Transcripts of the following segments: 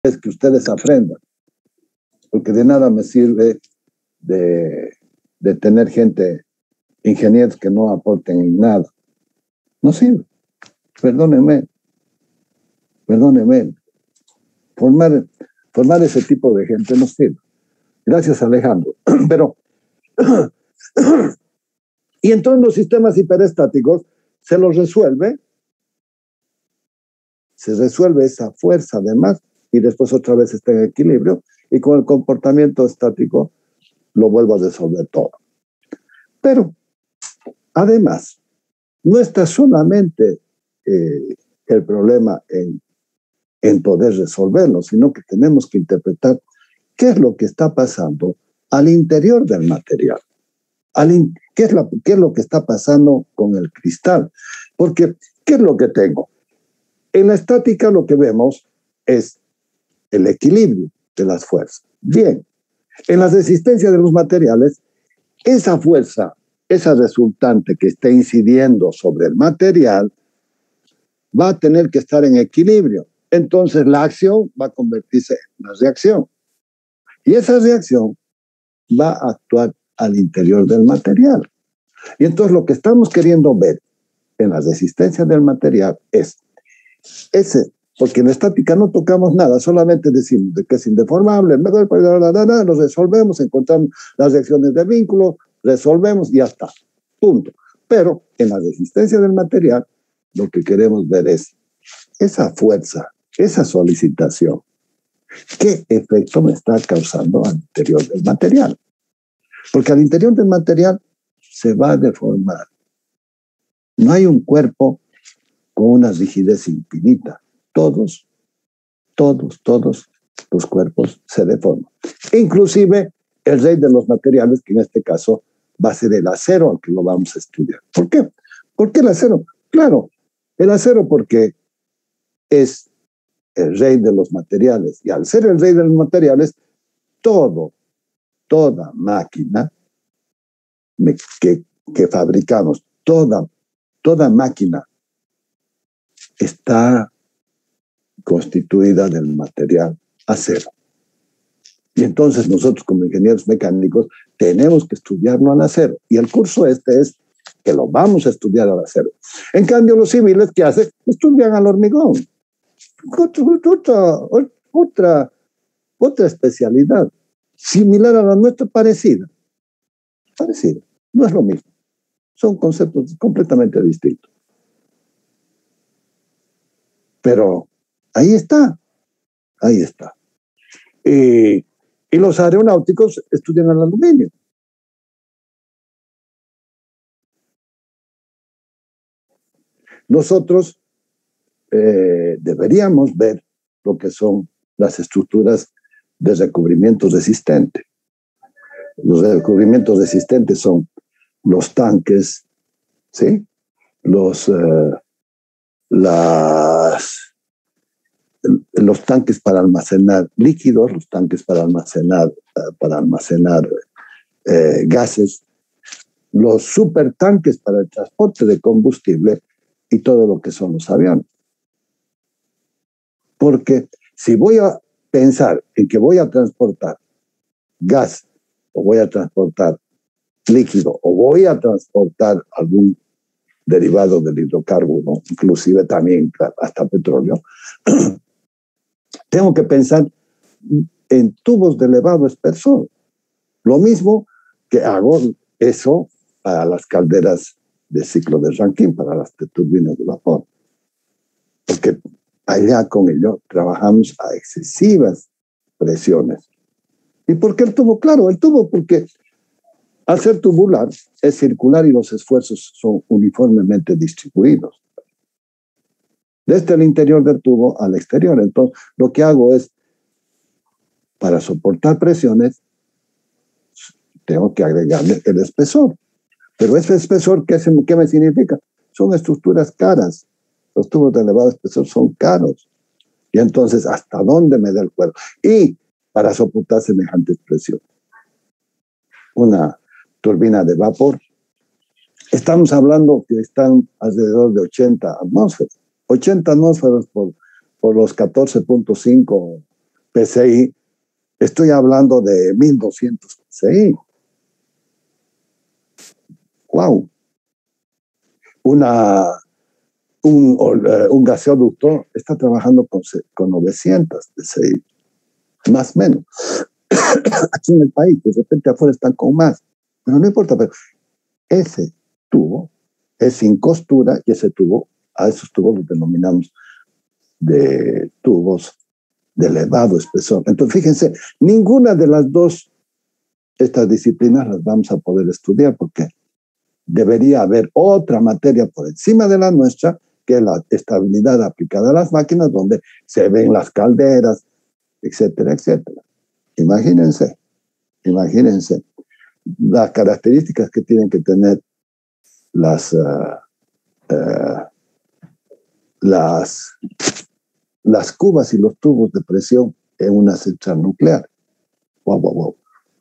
es que ustedes aprendan, porque de nada me sirve de tener gente, ingenieros que no aporten en nada. No sirve. Perdónenme. Formar ese tipo de gente no sirve. Gracias, Alejandro. Pero, y entonces los sistemas hiperestáticos se resuelve esa fuerza además, y después otra vez está en equilibrio, y con el comportamiento estático lo vuelvo a resolver todo. Pero, además, no está solamente el problema en poder resolverlo, sino que tenemos que interpretar qué es lo que está pasando al interior del material. ¿Qué es lo que está pasando con el cristal? Porque, ¿qué es lo que tengo? En la estática lo que vemos es el equilibrio de las fuerzas. Bien, en la resistencia de los materiales, esa fuerza, esa resultante que está incidiendo sobre el material, va a tener que estar en equilibrio. Entonces la acción va a convertirse en una reacción. Y esa reacción va a actuar al interior del material. Y entonces lo que estamos queriendo ver en la resistencia del material es porque en la estática no tocamos nada, solamente decimos que es indeformable, lo resolvemos, encontramos las reacciones de vínculo, resolvemos y ya está, punto. Pero en la resistencia del material lo que queremos ver es esa fuerza, esa solicitación, qué efecto me está causando al interior del material. Porque al interior del material se va a deformar. No hay un cuerpo con una rigidez infinita. Todos los cuerpos se deforman. Inclusive el rey de los materiales, que en este caso va a ser el acero, al que lo vamos a estudiar. ¿Por qué? ¿Por qué el acero? Claro, el acero porque es el rey de los materiales. Y al ser el rey de los materiales, toda máquina que fabricamos, toda máquina está constituida del material acero. Y entonces nosotros como ingenieros mecánicos tenemos que estudiarlo al acero. Y el curso es que lo vamos a estudiar al acero. En cambio, los civiles, ¿qué hacen? Estudian al hormigón. Otra especialidad, similar a la nuestra, parecida. No es lo mismo. Son conceptos completamente distintos. Pero ahí está. Y los aeronáuticos estudian el aluminio. Nosotros deberíamos ver lo que son las estructuras de recubrimiento resistente. Los recubrimientos resistentes son los tanques, ¿sí? Los tanques para almacenar líquidos, los tanques para almacenar gases, los supertanques para el transporte de combustible y todo lo que son los aviones. Porque si voy a pensar en que voy a transportar gas, o voy a transportar líquido, o voy a transportar algún derivado del hidrocarburo, inclusive también hasta petróleo, tengo que pensar en tubos de elevado espesor. Lo mismo que hago eso para las calderas de ciclo de Rankine, para las turbinas de vapor. Porque allá con ello trabajamos a excesivas presiones. ¿Y por qué el tubo? Claro, el tubo porque al ser tubular es circular y los esfuerzos son uniformemente distribuidos. Desde el interior del tubo al exterior. Entonces, lo que hago es, para soportar presiones, tengo que agregarle el espesor. Pero ese espesor, ¿qué me significa? Son estructuras caras. Los tubos de elevado espesor son caros. Y entonces, ¿hasta dónde me da el cuerpo? Y para soportar semejantes presiones. Una turbina de vapor, estamos hablando que están alrededor de 80 atmósferas. 80 atmósferas por los 14.5 PCI, estoy hablando de 1200 PCI. ¡Wow! Un gaseoducto está trabajando con 900 PCI, más o menos. Aquí en el país, de repente afuera están con más, pero no importa, pero ese tubo es sin costura y ese tubo, a esos tubos los denominamos de tubos de elevado espesor. Entonces, fíjense, ninguna de las dos, estas disciplinas las vamos a poder estudiar porque debería haber otra materia por encima de la nuestra, que es la estabilidad aplicada a las máquinas, donde se ven las calderas, etcétera, etcétera. Imagínense las características que tienen que tener las cubas y los tubos de presión en una central nuclear. Wow.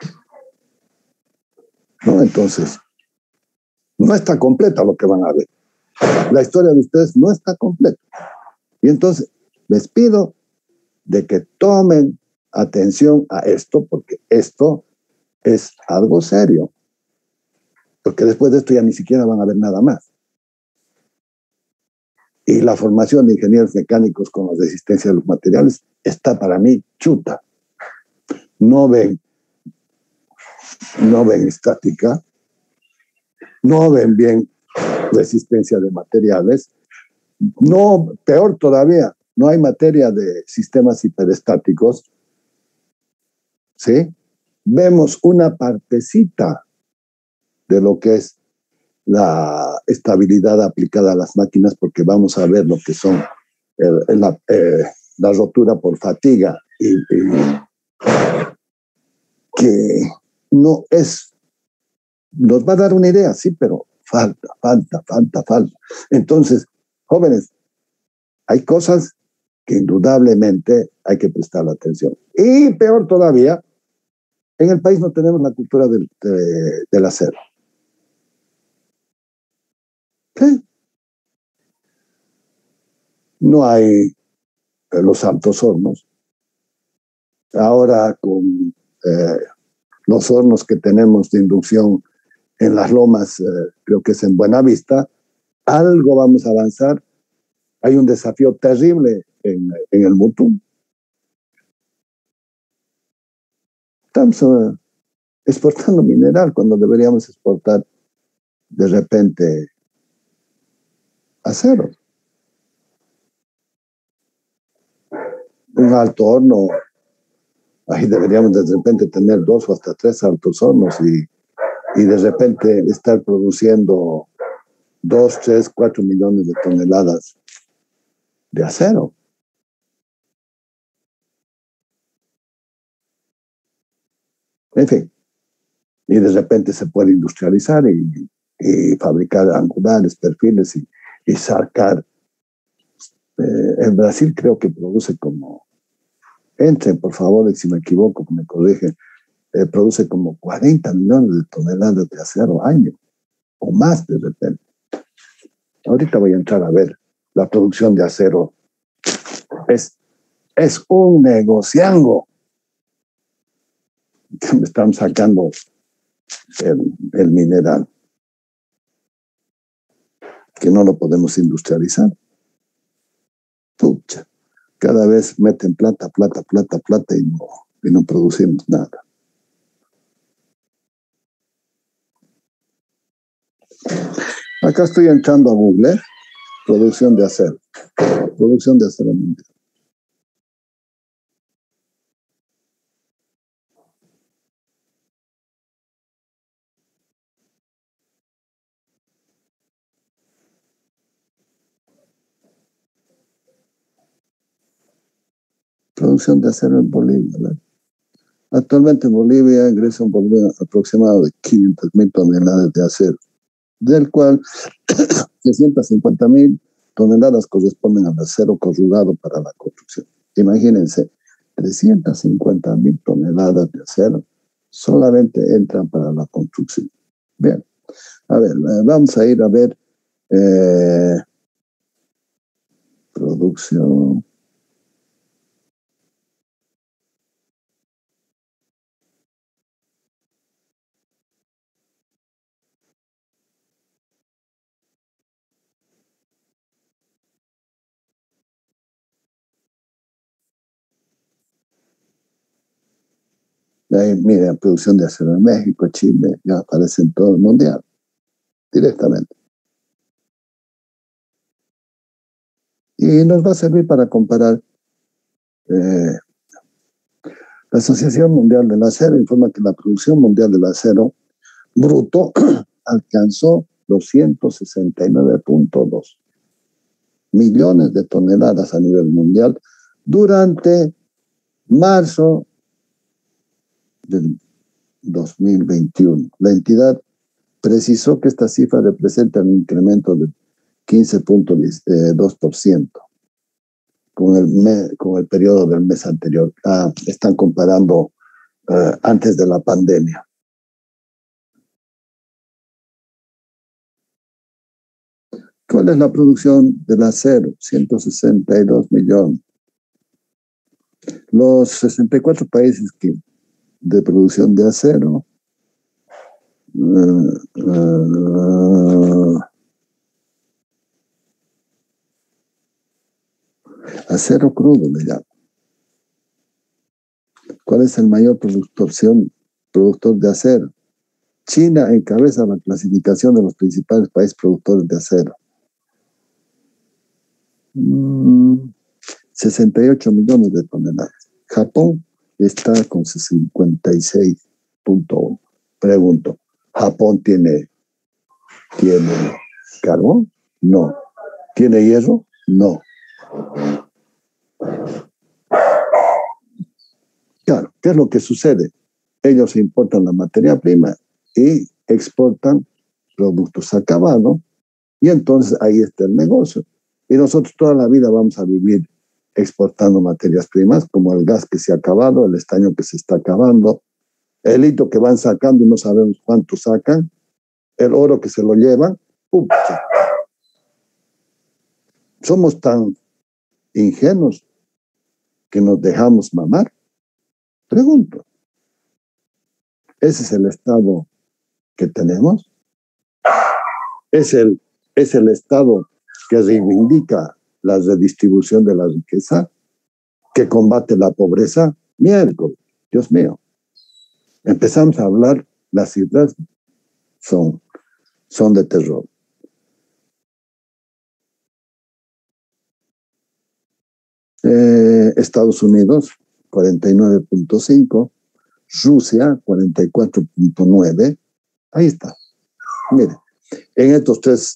¿No? Entonces, no está completa lo que van a ver. La historia de ustedes no está completa. Y entonces, les pido de que tomen atención a esto, porque esto es algo serio. Porque después de esto ya ni siquiera van a ver nada más. Y la formación de ingenieros mecánicos con la resistencia de los materiales está para mí chuta. No ven estática, no ven bien resistencia de materiales, no, peor todavía, no hay materia de sistemas hiperestáticos, ¿sí? Vemos una partecita de lo que es la estabilidad aplicada a las máquinas, porque vamos a ver lo que son la rotura por fatiga y que no es, nos va a dar una idea, sí, pero falta. Entonces, jóvenes, hay cosas que indudablemente hay que prestar atención. Y peor todavía, en el país no tenemos la cultura del acero. ¿Sí? No hay los altos hornos. Ahora con los hornos que tenemos de inducción en las lomas, creo que es en Buenavista, algo vamos a avanzar. Hay un desafío terrible en el Mutum. Estamos exportando mineral cuando deberíamos exportar de repente acero. Un alto horno, ahí deberíamos de repente tener 2 o hasta 3 altos hornos y de repente estar produciendo 2, 3, 4 millones de toneladas de acero. En fin, y de repente se puede industrializar y fabricar angulares, perfiles y sacar. En Brasil creo que produce como, entren por favor, si me equivoco, me corrigen, produce como 40 millones de toneladas de acero año, o más de repente. Ahorita voy a entrar a ver la producción de acero. Es un negociango que me están sacando el mineral, que no lo podemos industrializar. Pucha, cada vez meten plata y no producimos nada. Acá estoy entrando a Google, producción de acero mundial. Producción de acero en Bolivia, ¿verdad? Actualmente en Bolivia ingresa un volumen aproximado de 500.000 toneladas de acero, del cual 650.000 toneladas corresponden al acero corrugado para la construcción. Imagínense, 350.000 toneladas de acero solamente entran para la construcción. Bien, a ver, vamos a ir a ver producción Ahí, mira, producción de acero en México, Chile, ya aparece en todo el mundial, directamente. Y nos va a servir para comparar. La Asociación Mundial del Acero informa que la producción mundial del acero bruto alcanzó 269.2 millones de toneladas a nivel mundial durante marzo del 2021. La entidad precisó que esta cifra representa un incremento del 15.2% con el periodo del mes anterior. Están comparando antes de la pandemia. ¿Cuál es la producción del acero? 162 millones. Los 64 países de producción de acero acero crudo le llaman. ¿Cuál es el mayor productor de acero? China encabeza la clasificación de los principales países productores de acero. 68 millones de toneladas. Japón está con 56.1. Pregunto, ¿Japón tiene carbón? No. ¿Tiene hierro? No. Claro, ¿qué es lo que sucede? Ellos importan la materia prima y exportan productos acabados, y entonces ahí está el negocio. Y nosotros toda la vida vamos a vivir exportando materias primas, como el gas que se ha acabado, el estaño que se está acabando, el hito que van sacando y no sabemos cuánto sacan, el oro que se lo llevan. ¡Pucha! Somos tan ingenuos que nos dejamos mamar. Pregunto, ¿ese es el Estado que tenemos? ¿Es el Estado que reivindica la redistribución de la riqueza, que combate la pobreza? Miércoles, Dios mío. Empezamos a hablar, las cifras son de terror. Estados Unidos, 49.5, Rusia, 44.9. Ahí está. Mire, entre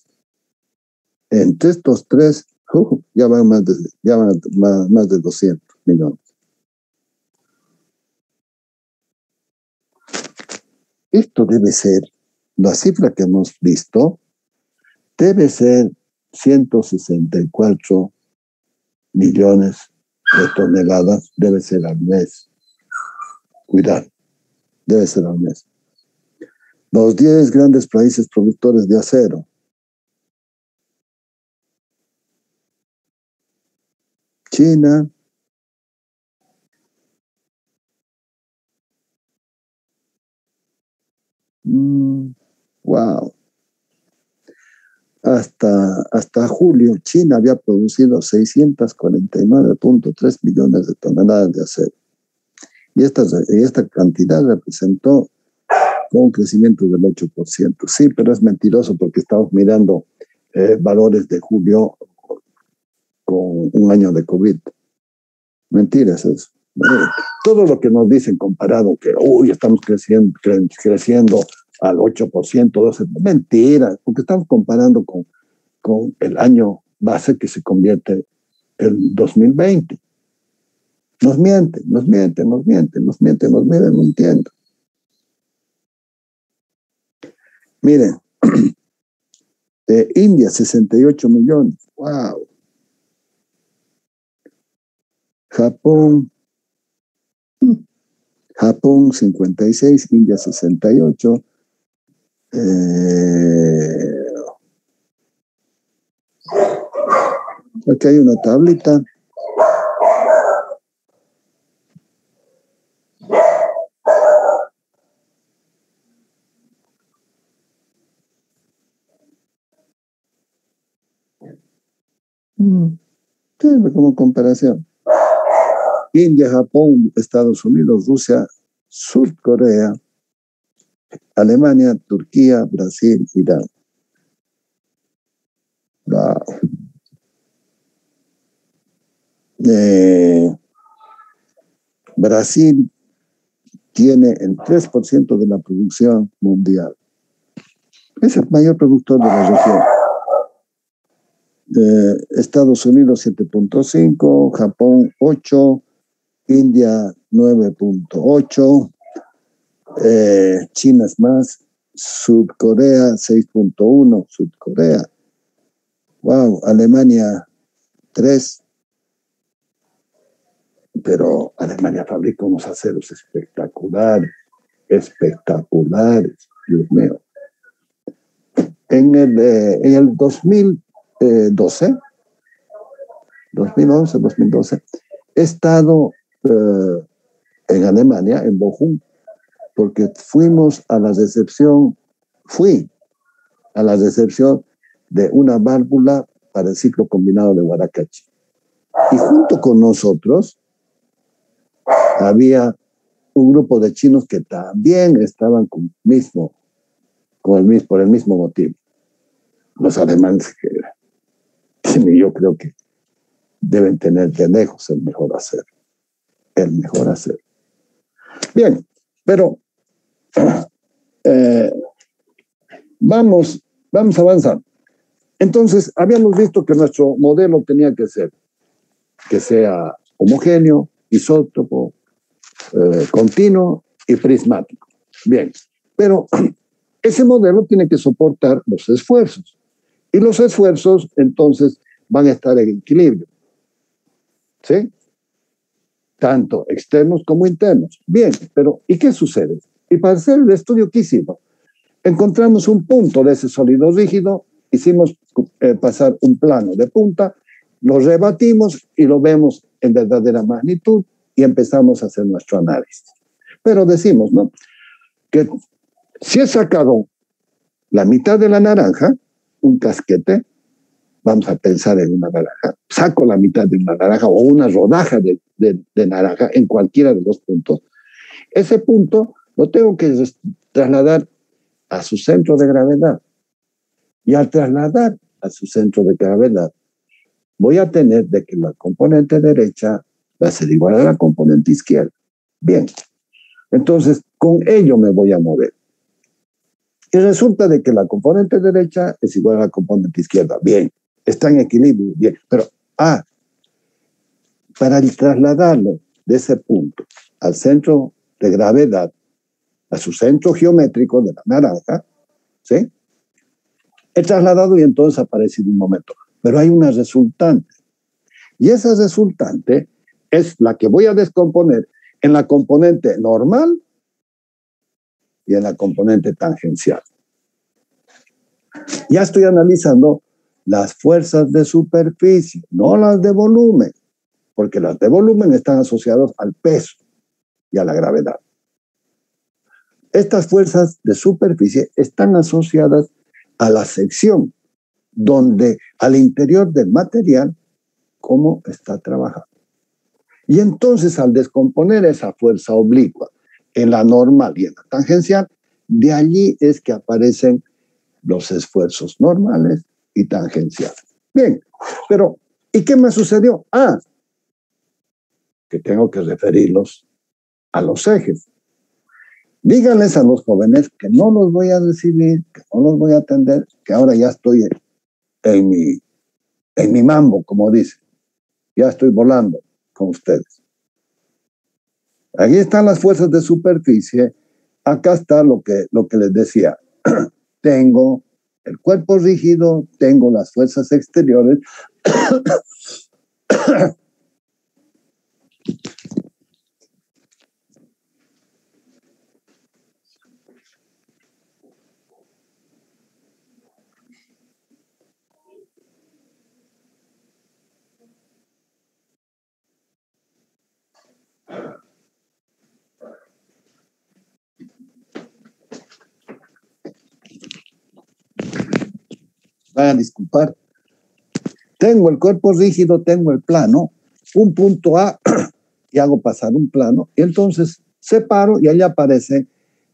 estos tres, ya van más de 200 millones. Esto debe ser, la cifra que hemos visto, debe ser 164 millones de toneladas, debe ser al mes. Cuidado, debe ser al mes. Los 10 grandes países productores de acero. China, wow. Hasta julio, China había producido 649.3 millones de toneladas de acero. Y esta cantidad representó un crecimiento del 8%. Sí, pero es mentiroso porque estamos mirando valores de julio con un año de COVID. Mentiras eso. Todo lo que nos dicen comparado que estamos creciendo al 8%, 12%, mentira, porque estamos comparando con el año base que se convierte el 2020. Nos mienten, mintiendo. Miren, India, 68 millones. Wow. Japón 56, India 68. Aquí hay una tablita. Sí, como comparación. India, Japón, Estados Unidos, Rusia, Sur-Corea, Alemania, Turquía, Brasil, Irán. Wow. Brasil tiene el 3% de la producción mundial. Es el mayor productor de la región. Estados Unidos 7.5, Japón 8, India 9.8, China es más, Sudcorea 6.1, Sudcorea. Wow, Alemania 3. Pero Alemania fabrica unos aceros espectaculares, espectaculares, Dios mío. En el 2012, 2011-2012, he estado en Alemania, en Bochum, porque fui a la recepción de una válvula para el ciclo combinado de Guaracachi. Y junto con nosotros había un grupo de chinos que también estaban por el mismo motivo. Los alemanes que yo creo que deben tener de lejos el mejor hacer. Bien, pero vamos avanzando. Entonces, habíamos visto que nuestro modelo tenía que sea homogéneo, isótopo, continuo y prismático. Bien, pero ese modelo tiene que soportar los esfuerzos. Y los esfuerzos, entonces, van a estar en equilibrio. ¿Sí? Tanto externos como internos. Bien, pero ¿y qué sucede? Y para hacer el estudio que hicimos, encontramos un punto de ese sólido rígido, hicimos pasar un plano de punta, lo rebatimos y lo vemos en verdadera magnitud y empezamos a hacer nuestro análisis. Pero decimos, ¿no?, que si he sacado la mitad de la naranja, un casquete, vamos a pensar en una naranja, saco la mitad de una naranja o una rodaja de naranja en cualquiera de los puntos, ese punto lo tengo que trasladar a su centro de gravedad. Y al trasladar a su centro de gravedad, voy a tener de que la componente derecha va a ser igual a la componente izquierda. Bien, entonces con ello me voy a mover. Y resulta de que la componente derecha es igual a la componente izquierda. Bien, está en equilibrio. Bien, pero para trasladarlo de ese punto al centro de gravedad, a su centro geométrico de la naranja, ¿sí?, he trasladado y entonces ha aparecido un momento. Pero hay una resultante. Y esa resultante es la que voy a descomponer en la componente normal y en la componente tangencial. Ya estoy analizando las fuerzas de superficie, no las de volumen, porque las de volumen están asociadas al peso y a la gravedad. Estas fuerzas de superficie están asociadas a la sección, donde al interior del material, cómo está trabajando. Y entonces, al descomponer esa fuerza oblicua en la normal y en la tangencial, de allí es que aparecen los esfuerzos normales y tangenciales. Bien, pero ¿y qué me sucedió? Que tengo que referirlos a los ejes. Díganles a los jóvenes que no los voy a recibir, que no los voy a atender, que ahora ya estoy en mi mambo, como dicen. Ya estoy volando con ustedes. Aquí están las fuerzas de superficie. Acá está lo que les decía. Tengo el cuerpo rígido, tengo las fuerzas exteriores. Van a disculpar. Tengo el cuerpo rígido, tengo el plano, un punto A y hago pasar un plano. Y entonces separo y ahí aparece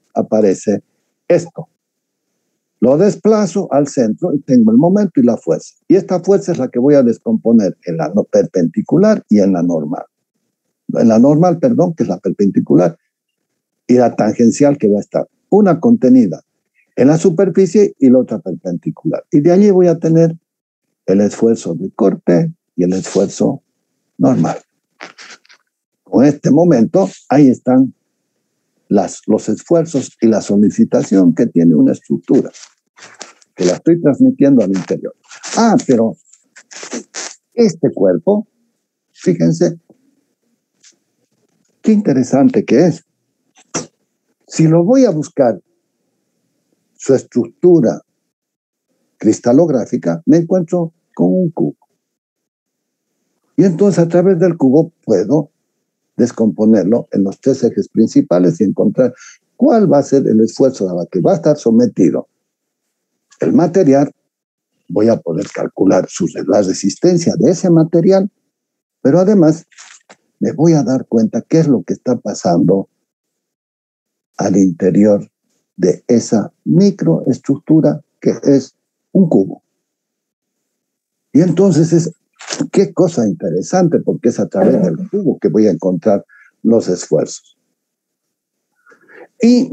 esto. Lo desplazo al centro y tengo el momento y la fuerza. Y esta fuerza es la que voy a descomponer en la perpendicular y en la normal. En la normal, perdón, que es la perpendicular, y la tangencial, que va a estar una contenida en la superficie y la otra perpendicular. Y de allí voy a tener el esfuerzo de corte y el esfuerzo normal. En este momento, ahí están los esfuerzos y la solicitación que tiene una estructura, que la estoy transmitiendo al interior. Pero este cuerpo, fíjense, qué interesante que es. Si lo voy a buscar, su estructura cristalográfica, me encuentro con un cubo. Y entonces a través del cubo puedo descomponerlo en los 3 ejes principales y encontrar cuál va a ser el esfuerzo a la que va a estar sometido el material. Voy a poder calcular la resistencia de ese material, pero además me voy a dar cuenta qué es lo que está pasando al interior de esa microestructura que es un cubo. Y entonces qué cosa interesante, porque es a través del cubo que voy a encontrar los esfuerzos. Y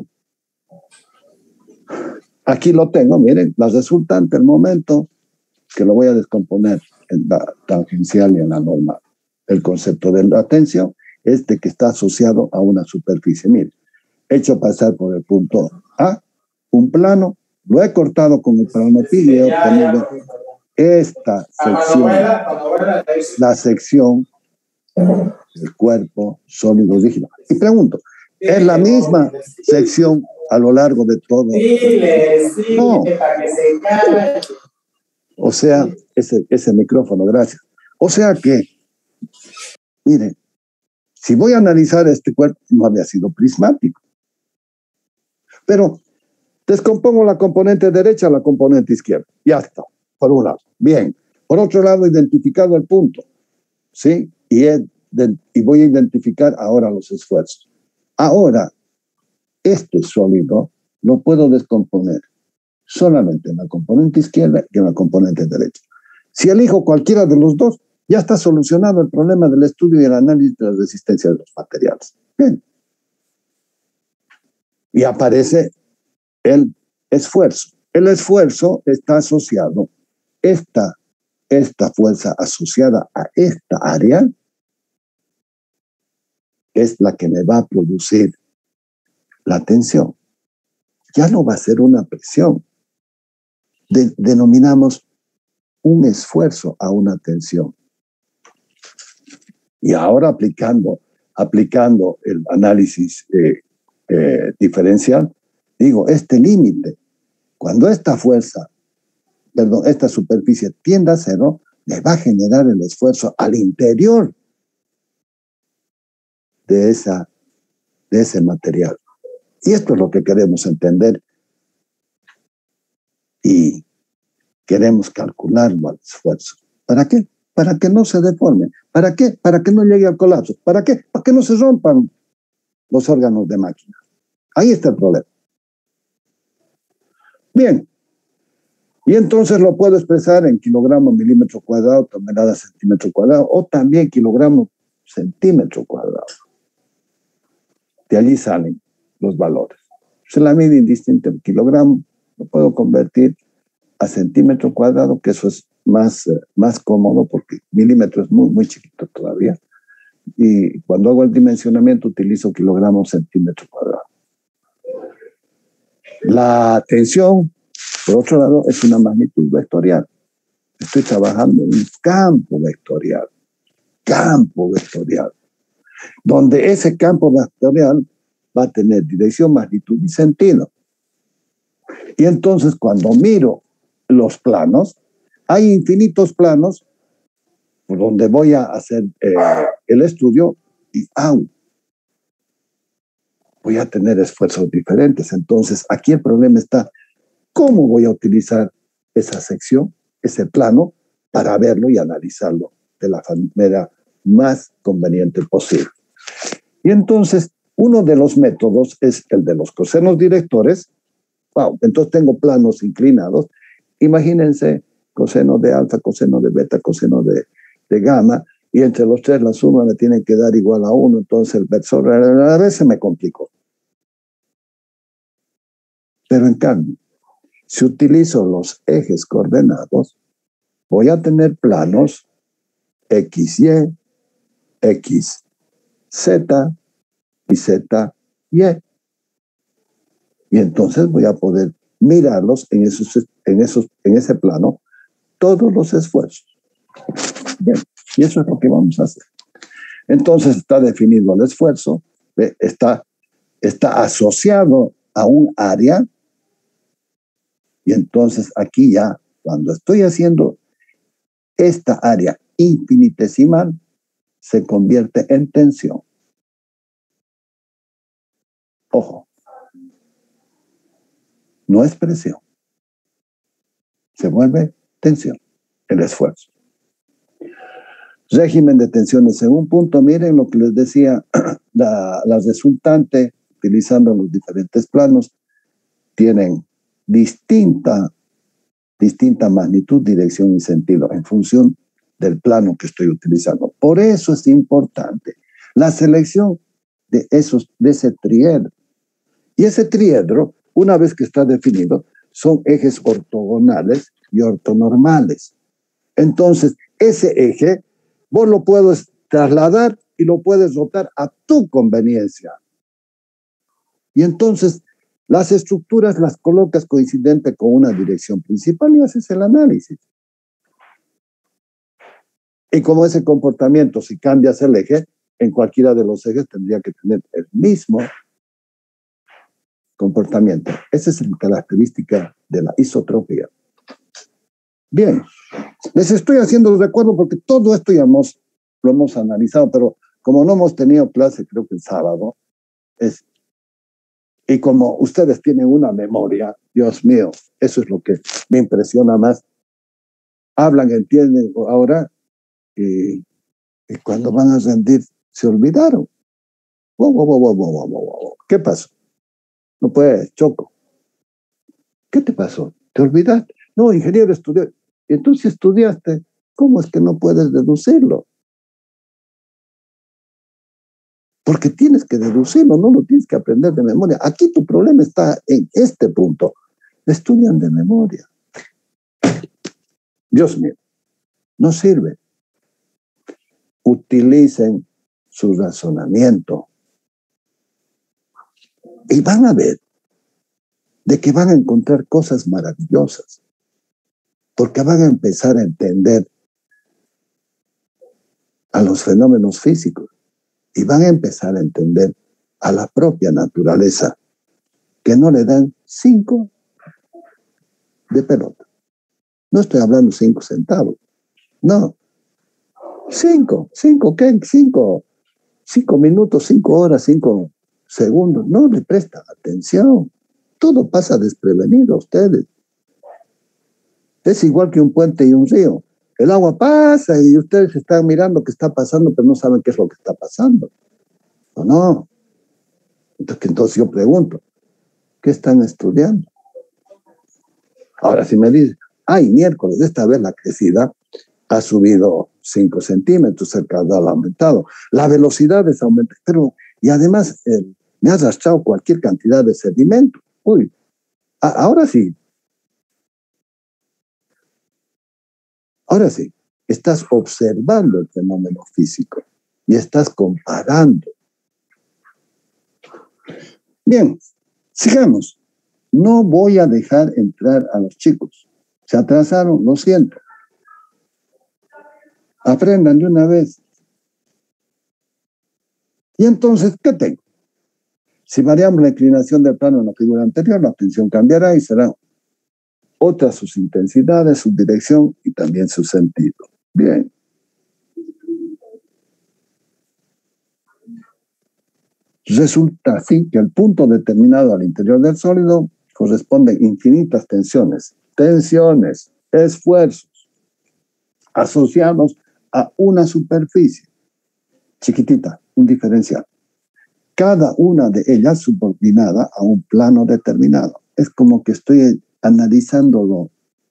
aquí lo tengo, miren, la resultante, el momento que lo voy a descomponer en la tangencial y en la normal. El concepto de la tensión es de que está asociado a una superficie. Miren, he hecho pasar por el punto A un plano, lo he cortado con el plano pi y he obtenido esta sección, la sección del cuerpo sólido rígido. Y pregunto, ¿es la misma sección a lo largo de todo? No. O sea, ese micrófono, gracias. O sea que, miren, si voy a analizar este cuerpo, no había sido prismático. Pero descompongo la componente derecha a la componente izquierda. Ya está, por un lado. Bien. Por otro lado, identificado el punto, ¿sí? Y voy a identificar ahora los esfuerzos. Ahora, este sólido lo puedo descomponer solamente en la componente izquierda y en la componente derecha. Si elijo cualquiera de los dos, ya está solucionado el problema del estudio y el análisis de la resistencia de los materiales. Bien. Y aparece el esfuerzo. El esfuerzo está asociado, esta fuerza asociada a esta área es la que me va a producir la tensión. Ya no va a ser una presión. Denominamos un esfuerzo a una tensión. Y ahora aplicando el análisis diferencial, digo, este límite, cuando esta superficie tienda a cero, me va a generar el esfuerzo al interior de ese material. Y esto es lo que queremos entender y queremos calcularlo al esfuerzo. ¿Para qué? Para que no se deforme. ¿Para qué? Para que no llegue al colapso. ¿Para qué? Para que no se rompan los órganos de máquina. Ahí está el problema. Bien. Y entonces lo puedo expresar en kilogramos milímetro cuadrado, tonelada centímetro cuadrado, o también kilogramos centímetro cuadrado. De allí salen los valores. Se la mide indistinta en kilogramo, lo puedo convertir a centímetro cuadrado, que eso es más cómodo porque milímetro es muy, muy chiquito todavía. Y cuando hago el dimensionamiento utilizo kilogramos centímetro cuadrado. La tensión, por otro lado, es una magnitud vectorial. Estoy trabajando en un campo vectorial, donde ese campo vectorial va a tener dirección, magnitud y sentido. Y entonces cuando miro los planos, hay infinitos planos por donde voy a hacer el estudio y voy a tener esfuerzos diferentes. Entonces aquí el problema está, ¿cómo voy a utilizar esa sección, ese plano, para verlo y analizarlo de la manera más conveniente posible? Y entonces Uno de los métodos es el de los cosenos directores. Wow, entonces tengo planos inclinados. Imagínense coseno de alfa, coseno de beta, coseno de gamma, y entre los tres la suma me tiene que dar igual a 1, entonces el versor a veces me complicó. Pero en cambio, si utilizo los ejes coordenados, voy a tener planos XY, XZ y ZY. Y entonces voy a poder mirarlos en ese plano, todos los esfuerzos. Bien, y eso es lo que vamos a hacer. Entonces está definido el esfuerzo, está asociado a un área, y entonces aquí ya, cuando estoy haciendo esta área infinitesimal, se convierte en tensión. Ojo, no es presión, se vuelve tensión, el esfuerzo. Régimen de tensiones en un punto, miren lo que les decía, la resultante, utilizando los diferentes planos, tienen distinta magnitud, dirección y sentido en función del plano que estoy utilizando. Por eso es importante la selección de ese triedro. Y ese triedro, una vez que está definido, son ejes ortogonales y ortonormales. Entonces, ese eje, vos lo puedes trasladar y lo puedes rotar a tu conveniencia. Y entonces, las estructuras las colocas coincidente con una dirección principal y haces el análisis. Y como ese comportamiento, si cambias el eje, en cualquiera de los ejes tendría que tener el mismo comportamiento. Esa es la característica de la isotropía. Bien, les estoy haciendo el recuerdo porque todo esto ya lo hemos analizado, pero como no hemos tenido clase, creo que el sábado, y como ustedes tienen una memoria, Dios mío, eso es lo que me impresiona más. Hablan, entienden ahora, y cuando van a rendir, se olvidaron. ¿Qué pasó? No puedes, Choco. ¿Qué te pasó? ¿Te olvidaste? No, ingeniero estudió. Entonces estudiaste. ¿Cómo es que no puedes deducirlo? Porque tienes que deducirlo, no lo tienes que aprender de memoria. Aquí tu problema está en este punto. Estudian de memoria. Dios mío, no sirve. Utilicen su razonamiento. Y van a ver de que van a encontrar cosas maravillosas. Porque van a empezar a entender a los fenómenos físicos y van a empezar a entender a la propia naturaleza, que no le dan 5 de pelota. No estoy hablando 5 centavos. No. 5, ¿qué? 5 minutos, 5 horas, 5 segundos. No le prestan atención. Todo pasa desprevenido a ustedes. Es igual que un puente y un río. El agua pasa y ustedes están mirando qué está pasando, pero no saben qué es lo que está pasando. ¿O no? Entonces yo pregunto, ¿qué están estudiando? Ahora, si me dicen, ay, miércoles, esta vez la crecida ha subido 5 centímetros, el caudal ha aumentado, la velocidad es aumentada, pero, y además me ha arrastrado cualquier cantidad de sedimento. Uy, ahora sí, estás observando el fenómeno físico y estás comparando. Bien, sigamos. No voy a dejar entrar a los chicos. Se atrasaron, lo siento. Aprendan de una vez. Y entonces, ¿qué tengo? Si variamos la inclinación del plano en la figura anterior, la tensión cambiará y serán otras sus intensidades, su dirección y también su sentido. Bien. Resulta así que el punto determinado al interior del sólido corresponden infinitas tensiones, esfuerzos asociados a una superficie chiquitita, un diferencial. cada una de ellas subordinada a un plano determinado. Es como que estoy analizándolo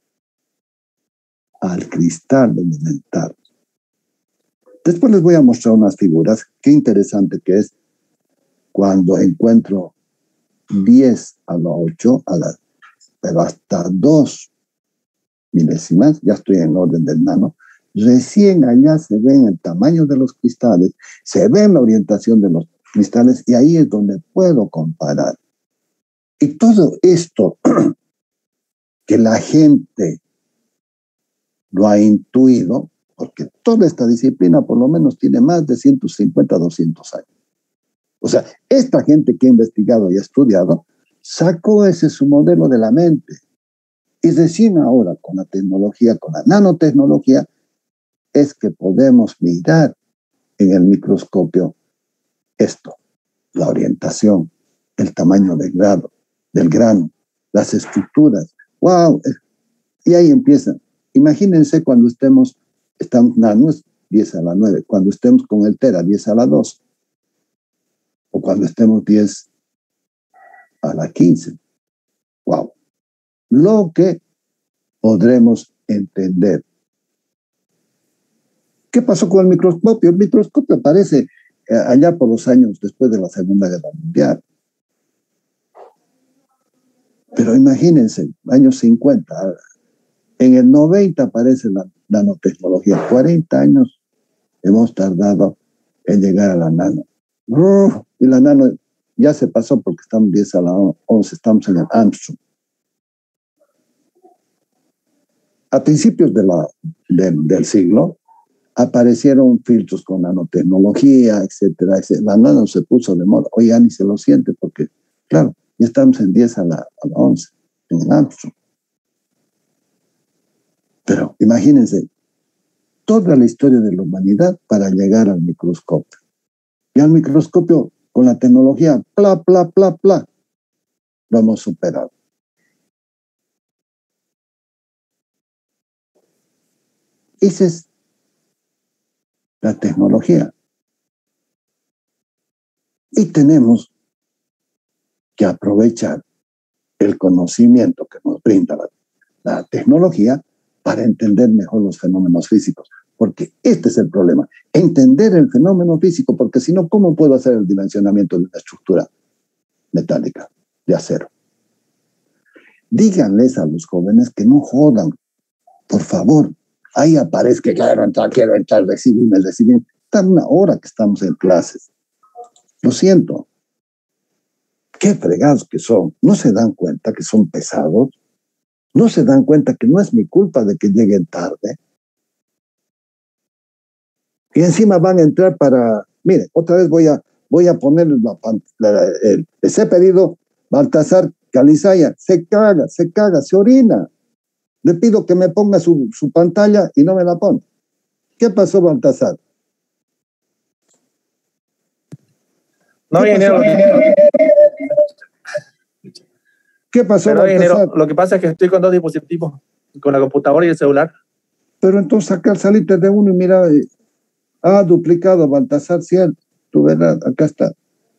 al cristal elemental. Después les voy a mostrar unas figuras. Qué interesante que es cuando encuentro 10 a la 8, pero hasta 2 milésimas, ya estoy en orden del nano. Recién allá se ven el tamaño de los cristales, se ve la orientación de los cristales y ahí es donde puedo comparar. Y todo esto que la gente lo ha intuido, porque toda esta disciplina por lo menos tiene más de 150, 200 años. O sea, esta gente que ha investigado y ha estudiado, sacó ese su modelo de la mente. Y recién ahora, con la tecnología, con la nanotecnología, es que podemos mirar en el microscopio esto, la orientación, el tamaño del grano, las estructuras. ¡Wow! Y ahí empiezan. Imagínense cuando estamos nanos, 10 a la 9, cuando estemos con el tera, 10 a la 2, o cuando estemos 10 a la 15. ¡Wow! Lo que podremos entender. ¿Qué pasó con el microscopio? El microscopio aparece allá por los años después de la Segunda Guerra Mundial. Pero imagínense, años 50, en el 90 aparece la nanotecnología. 40 años hemos tardado en llegar a la nano. Y la nano ya se pasó porque estamos 10 a la 11, estamos en el Armstrong. A principios del siglo aparecieron filtros con nanotecnología, etcétera, etcétera. La nano se puso de moda. Hoy ya ni se lo siente porque, claro, ya estamos en 10 a la 11, en el Armstrong. Pero imagínense, toda la historia de la humanidad para llegar al microscopio. Y al microscopio, con la tecnología, lo hemos superado. Esa es la tecnología. Y tenemos que aprovechar el conocimiento que nos brinda la tecnología para entender mejor los fenómenos físicos. Porque este es el problema, entender el fenómeno físico, porque si no, ¿cómo puedo hacer el dimensionamiento de una estructura metálica de acero? Díganles a los jóvenes que no jodan, por favor. Ahí aparece que quiero entrar, recibirme. Está una hora que estamos en clases. Lo siento. Qué fregados que son. ¿No se dan cuenta que son pesados? ¿No se dan cuenta que no es mi culpa de que lleguen tarde? Y encima van a entrar para... Mire, otra vez voy a poner les he pedido Baltasar Calizaya. Se caga, se orina. Le pido que me ponga su pantalla y no me la pone. ¿Qué pasó, Baltasar? No, ingeniero. ¿Qué pasó, Pero, Baltasar? ingeniero, lo que pasa es que estoy con dos dispositivos, con la computadora y el celular. Pero entonces acá saliste de uno y mira, duplicado, Baltasar, cierto. Tu verdad, acá está.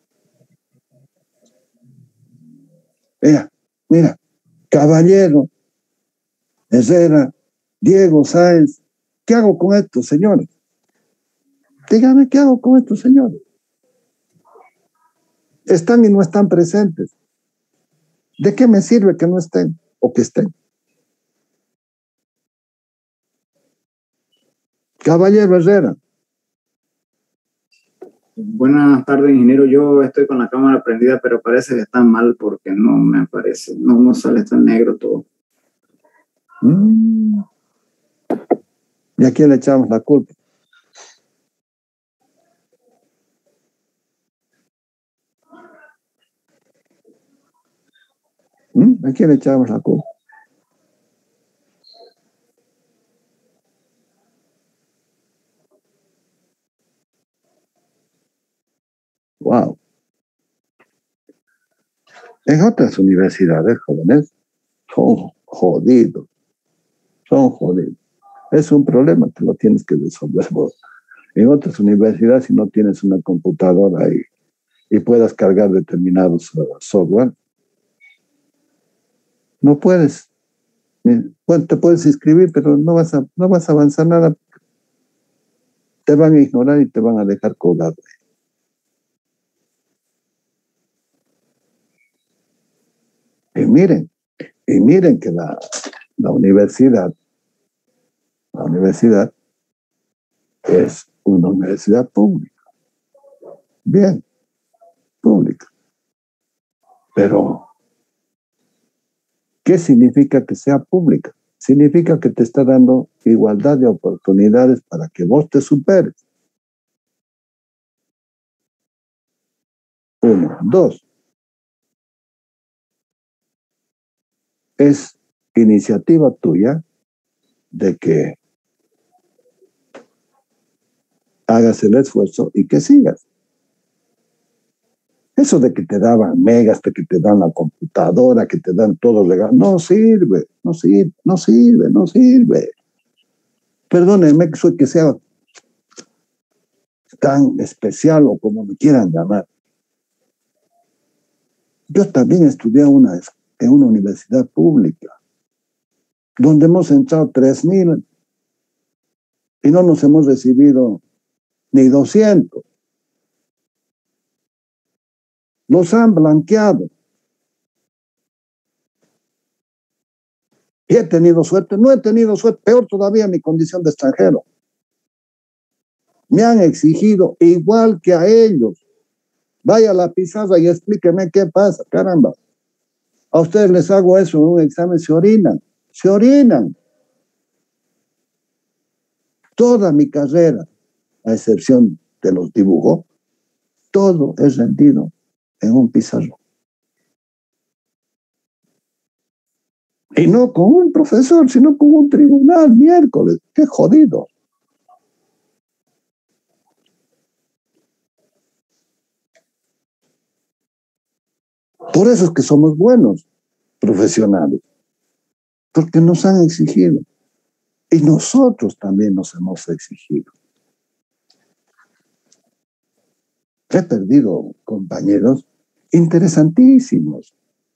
Vea, mira, Caballero, Herrera, Diego Sáenz. ¿Qué hago con esto, señores? Díganme, ¿qué hago con estos señores? Están y no están presentes. ¿De qué me sirve que no estén o que estén? Caballero Herrera. Buenas tardes, ingeniero. Yo estoy con la cámara prendida, pero parece que está mal porque no me aparece. No sale, está negro todo. ¿Y a quién le echamos la culpa? ¿A quién le echamos la culpa? Wow. En otras universidades, jóvenes, son jodidos. Son jodidos. Es un problema que lo tienes que resolver vos. En otras universidades, si no tienes una computadora ahí y puedas cargar determinados software. No puedes. Bueno, te puedes inscribir, pero no vas a avanzar nada. Te van a ignorar y te van a dejar colgado. Y miren que la universidad es una universidad pública. Bien, pública. Pero, ¿qué significa que sea pública? Significa que te está dando igualdad de oportunidades para que vos te superes. 1. 2. Es iniciativa tuya de que hagas el esfuerzo y que sigas. Eso de que te daban megas, de que te dan la computadora, que te dan todo legal, no sirve. Perdónenme que sea tan especial o como me quieran llamar. Yo también estudié en una universidad pública, donde hemos entrado 3,000 y no nos hemos recibido ni 200. Los han blanqueado. Y he tenido suerte, no he tenido suerte, peor todavía mi condición de extranjero. Me han exigido igual que a ellos. Vaya a la pizarra y explíqueme qué pasa, caramba. A ustedes les hago eso en un examen, se orinan. Toda mi carrera, a excepción de los dibujos, todo es rendido en un pizarrón. Y no con un profesor, sino con un tribunal, miércoles. ¡Qué jodido! Por eso es que somos buenos profesionales, porque nos han exigido. Y nosotros también nos hemos exigido. He perdido compañeros interesantísimos.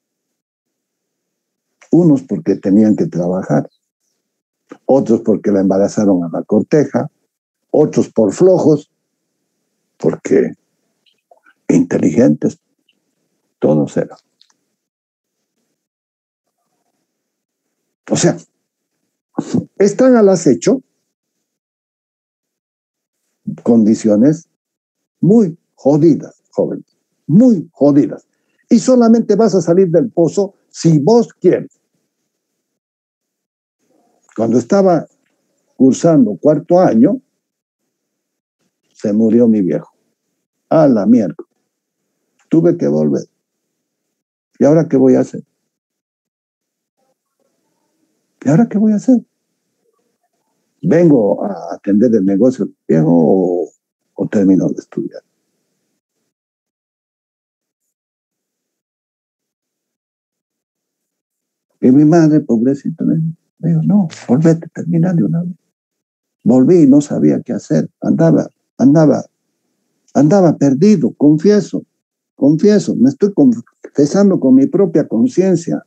Unos porque tenían que trabajar, otros porque la embarazaron a la corteja, otros por flojos, porque inteligentes, todos eran. O sea, están al acecho condiciones muy jodidas, jóvenes, muy jodidas. Y solamente vas a salir del pozo si vos quieres. Cuando estaba cursando 4º año, se murió mi viejo. A la mierda. Tuve que volver. ¿Y ahora qué voy a hacer? ¿Vengo a atender el negocio del viejo o termino de estudiar? Y mi madre, pobrecita, me dijo, no, volvete, termina de una vez. Volví y no sabía qué hacer. Andaba perdido, confieso. Me estoy confesando con mi propia conciencia.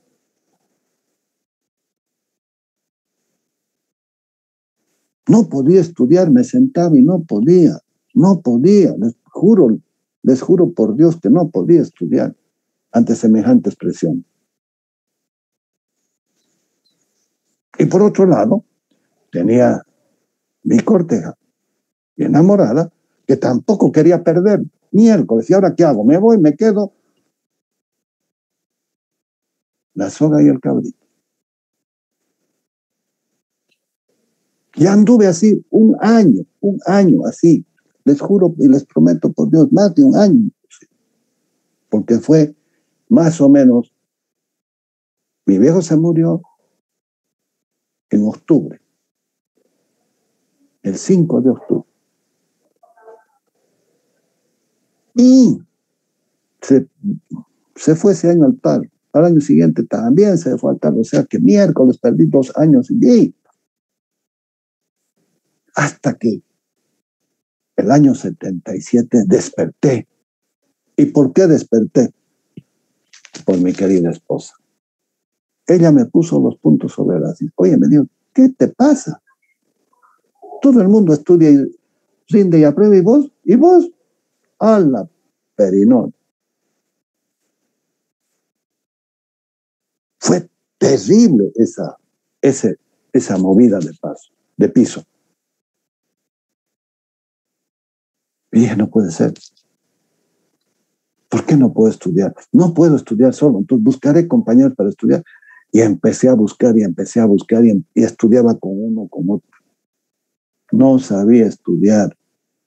No podía estudiar, me sentaba y no podía, les juro por Dios que no podía estudiar ante semejante expresión. Y por otro lado, tenía mi corteja y enamorada, que tampoco quería perder. Miércoles, ¿y ahora qué hago? ¿Me voy? ¿Me quedo? La soga y el cabrito. Y anduve así un año así. Les juro y les prometo por Dios, más de un año. Porque fue más o menos, mi viejo se murió en octubre, el 5 de octubre. Y se fue ese año al paro. Al año siguiente también se fue al paro. O sea que miércoles perdí 2 años y medio. Hasta que el año 77 desperté ¿Y por qué desperté? Por mi querida esposa. Ella me puso los puntos sobre las i. Oye, me dijo, ¿qué te pasa? Todo el mundo estudia y rinde y aprueba, y vos, a la Perinón. Fue terrible esa movida de piso. Y dije, no puede ser. ¿Por qué no puedo estudiar? No puedo estudiar solo, entonces buscaré compañeros para estudiar. Y empecé a buscar y estudiaba con uno, con otro. No sabía estudiar.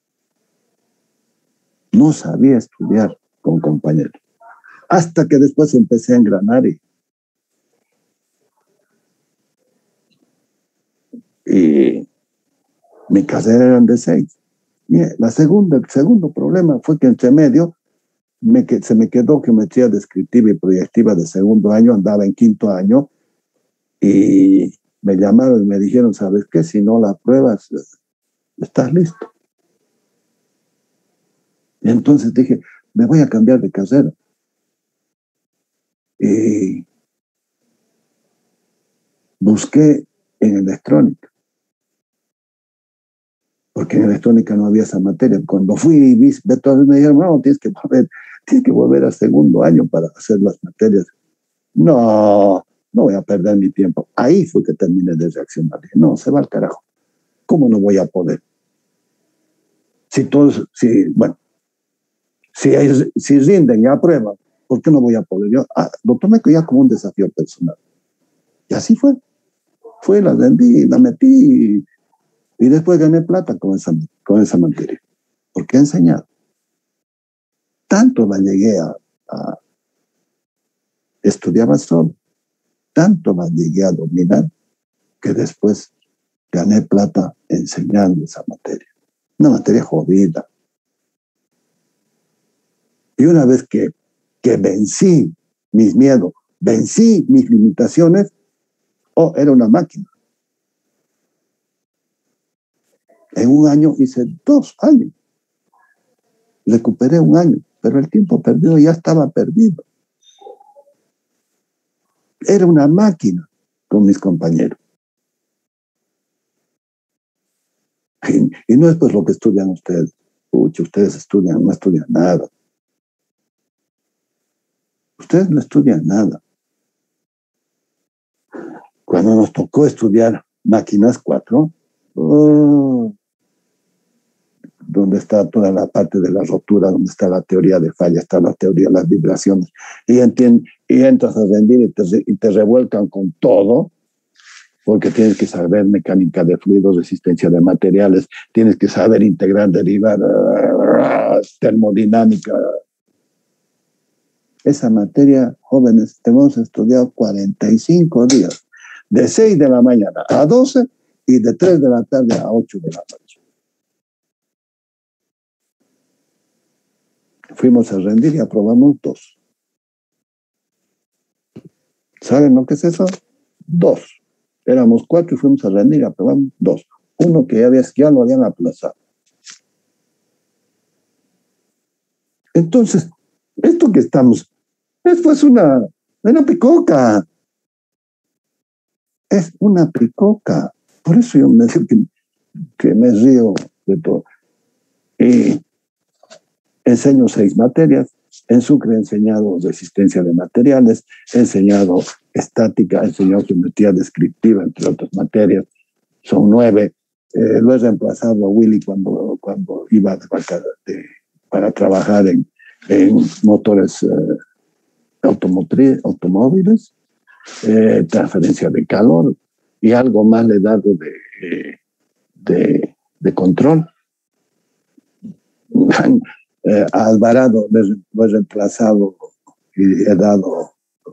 No sabía estudiar con compañeros. Hasta que después empecé a engranar y mi carrera eran de 6. Y el segundo problema fue que entre medio se me quedó geometría descriptiva y proyectiva de segundo año, andaba en quinto año y me llamaron y me dijeron, ¿sabes qué? Si no la pruebas, estás listo. Y entonces dije, me voy a cambiar de carrera. Y busqué en electrónica, porque en electrónica no había esa materia. Cuando fui y vi, me dijeron, no, tienes que volver al segundo año para hacer las materias. No voy a perder mi tiempo. Ahí fue que terminé de reaccionar. Dije, no, se va al carajo. ¿Cómo no voy a poder? Si rinden y aprueban, ¿por qué no voy a poder? Yo lo tomé ya como un desafío personal. Y así fue. La vendí, la metí y después gané plata con esa materia. Porque he enseñado. Tanto la llegué a estudiaba solo, tanto la llegué a dominar que después gané plata enseñando esa materia. Una materia jodida. Y una vez que vencí mis miedos, vencí mis limitaciones, era una máquina. En un año hice 2 años. Recuperé 1 año, pero el tiempo perdido ya estaba perdido. Era una máquina con mis compañeros. Y no es pues lo que estudian ustedes. Pucha, ustedes no estudian nada. Ustedes no estudian nada. Cuando nos tocó estudiar máquinas 4, donde está toda la parte de la rotura, donde está la teoría de falla, está la teoría de las vibraciones, y entras a rendir y te revuelcan con todo, porque tienes que saber mecánica de fluidos, resistencia de materiales, tienes que saber integrar, derivar, termodinámica. Esa materia, jóvenes, hemos estudiado 45 días, de 6 de la mañana a 12 y de 3 de la tarde a 8 de la noche. Fuimos a rendir y aprobamos 2. ¿Saben lo que es eso? 2. Éramos 4 y fuimos a rendir y aprobamos 2. Uno que ya lo habían aplazado. Entonces, esto que estamos, esto es una picoca. Es una picoca. Por eso yo me digo que me río de todo. Y enseño 6 materias. En Sucre he enseñado resistencia de materiales, he enseñado estática, he enseñado geometría descriptiva, entre otras materias. Son 9. Lo he reemplazado a Willy cuando iba para trabajar en motores automóviles, transferencia de calor y algo más le he dado de control. A Alvarado lo he reemplazado y he dado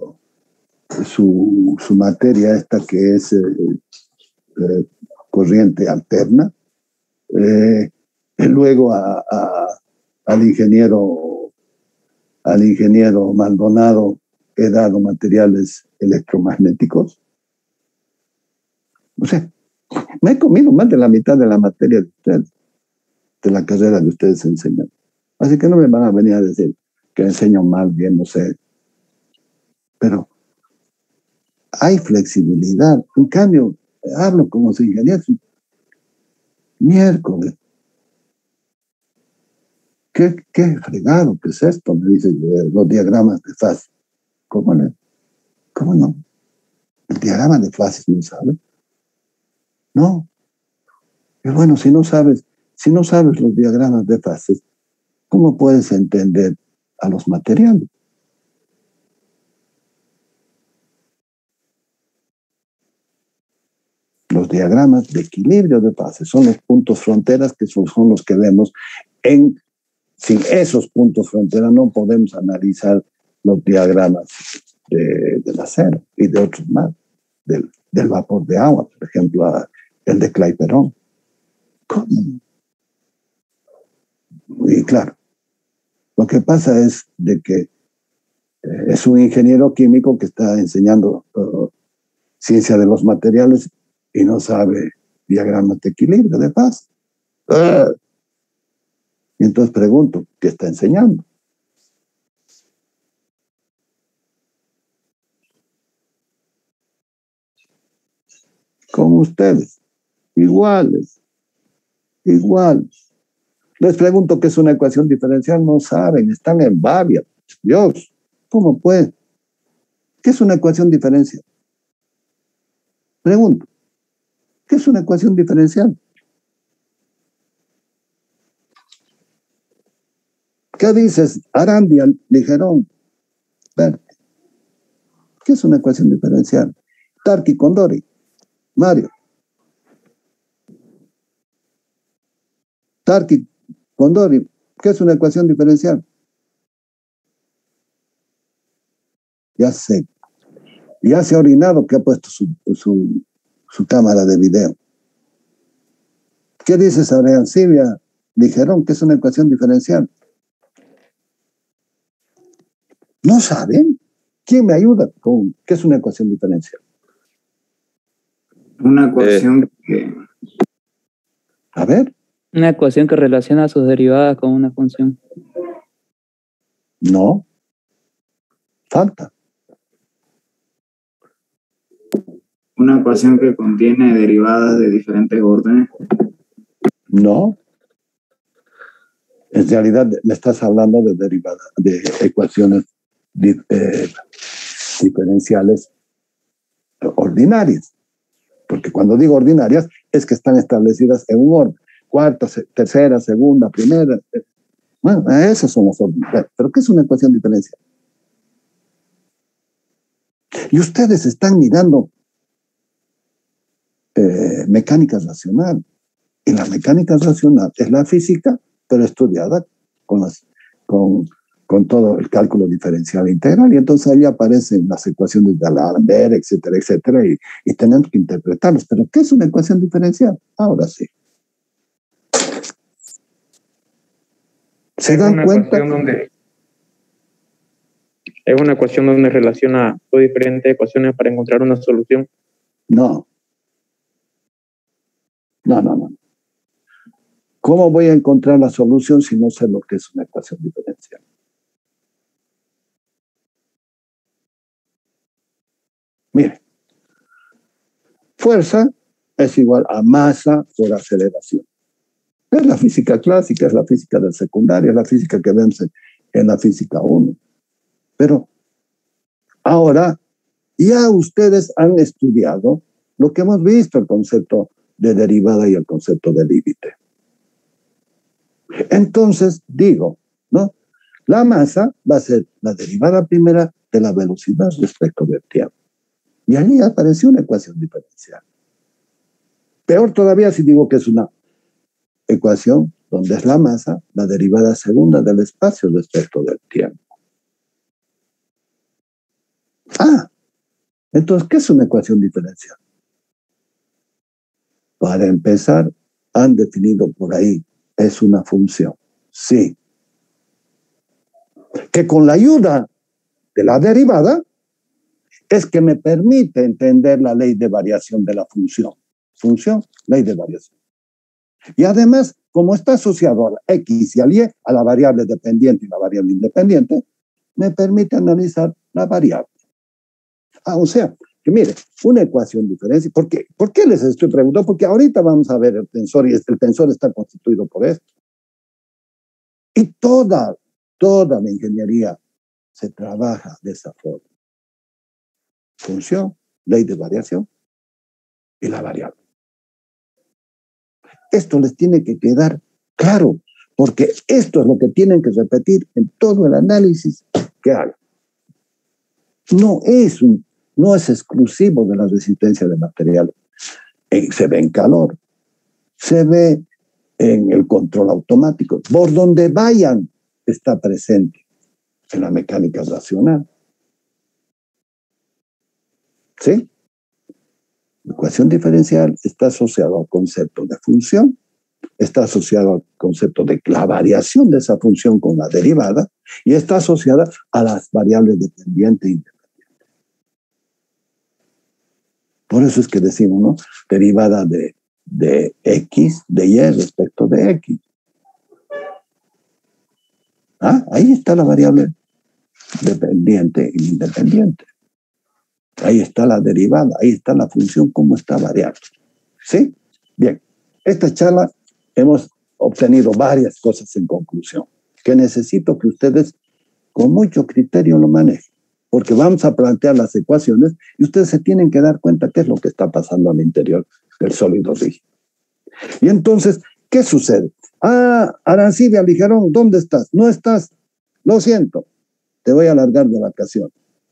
su materia esta que es corriente alterna. Y luego al ingeniero Maldonado he dado materiales electromagnéticos. O sea, me he comido más de la mitad de la materia de ustedes, de la carrera de ustedes enseñan. Así que no me van a venir a decir, que enseño mal, bien, no sé. Pero hay flexibilidad. En cambio, hablo con los ingenieros. Miércoles. ¿Qué fregado? ¿Qué es esto? Me dicen los diagramas de fase. ¿Cómo no? ¿Cómo no? El diagrama de fases no sabe. No. Y bueno, si no sabes los diagramas de fases, ¿cómo puedes entender a los materiales? Los diagramas de equilibrio de fases son los puntos fronteras que son los que vemos sin esos puntos fronteras no podemos analizar los diagramas del acero y de otros más, del vapor de agua, por ejemplo, el de Clapeyron. ¿Cómo? Y claro, lo que pasa es de que es un ingeniero químico que está enseñando ciencia de los materiales y no sabe diagramas de equilibrio de fase. Y entonces pregunto, ¿qué está enseñando? Como ustedes, iguales. Les pregunto qué es una ecuación diferencial, no saben, están en babia. Dios, ¿cómo puede? ¿Qué es una ecuación diferencial? Pregunto, ¿qué es una ecuación diferencial? ¿Qué dices, Arandia, Ligerón? ¿Qué es una ecuación diferencial? Tarqui, Condori, Mario. Tarqui, Condori, ¿qué es una ecuación diferencial? Ya sé. Ya se ha orinado que ha puesto su cámara de video. ¿Qué dices, Adrián Silvia? Dijeron que es una ecuación diferencial. ¿No saben? ¿Quién me ayuda con qué es una ecuación diferencial? Una ecuación que... A ver. Una ecuación que relaciona sus derivadas con una función. No. Falta. Una ecuación que contiene derivadas de diferentes órdenes. No. En realidad me estás hablando de derivadas, de ecuaciones diferenciales ordinarias. Porque cuando digo ordinarias es que están establecidas en un orden. Cuarta, tercera, segunda, primera. Bueno, esas son las ordinarias. ¿Pero qué es una ecuación diferencial? Y ustedes están mirando mecánica racional. Y la mecánica racional es la física, pero estudiada con todo el cálculo diferencial integral. Y entonces ahí aparecen las ecuaciones de D'Alembert, etcétera, etcétera, y tenemos que interpretarlos. ¿Pero qué es una ecuación diferencial? Ahora sí. ¿Se dan cuenta? Es una ecuación donde relaciona dos diferentes ecuaciones para encontrar una solución. No. ¿Cómo voy a encontrar la solución si no sé lo que es una ecuación diferencial? Mire, fuerza es igual a masa por aceleración. Es la física clásica, es la física del secundario, es la física que vemos en la física 1. Pero ahora ya ustedes han estudiado lo que hemos visto, el concepto de derivada y el concepto de límite. Entonces digo, ¿no? La masa va a ser la derivada primera de la velocidad respecto del tiempo. Y allí apareció una ecuación diferencial. Peor todavía si digo que es una ecuación donde es la masa la derivada segunda del espacio respecto del tiempo. Entonces, ¿qué es una ecuación diferencial? Para empezar, han definido por ahí, es una función. Sí. Que con la ayuda de la derivada es que me permite entender la ley de variación de la función. Función, ley de variación. Y además como está asociado a la X y al Y, a la variable dependiente y la variable independiente, me permite analizar la variable. O sea, que mire, una ecuación diferencia. ¿Por qué les estoy preguntando? Porque ahorita vamos a ver el tensor y el tensor está constituido por esto. Y toda la ingeniería se trabaja de esa forma. Función, ley de variación y la variable. Esto les tiene que quedar claro, porque esto es lo que tienen que repetir en todo el análisis que hagan. No es exclusivo de la resistencia de materiales. Se ve en calor, se ve en el control automático. Por donde vayan está presente en la mecánica racional. ¿Sí? La ecuación diferencial está asociada al concepto de función, está asociada al concepto de la variación de esa función con la derivada y está asociada a las variables dependientes e independientes. Por eso es que decimos, ¿no? Derivada de X, de Y respecto de X. Ahí está la variable dependiente e independiente. Ahí está la derivada, ahí está la función, cómo está variable. ¿Sí? Bien, esta charla hemos obtenido varias cosas en conclusión, que necesito que ustedes con mucho criterio lo manejen, porque vamos a plantear las ecuaciones y ustedes se tienen que dar cuenta qué es lo que está pasando al interior del sólido rígido. Y entonces, ¿qué sucede? Arancibia Ligerón, ¿dónde estás? No estás. Lo siento, te voy a largar de vacaciones.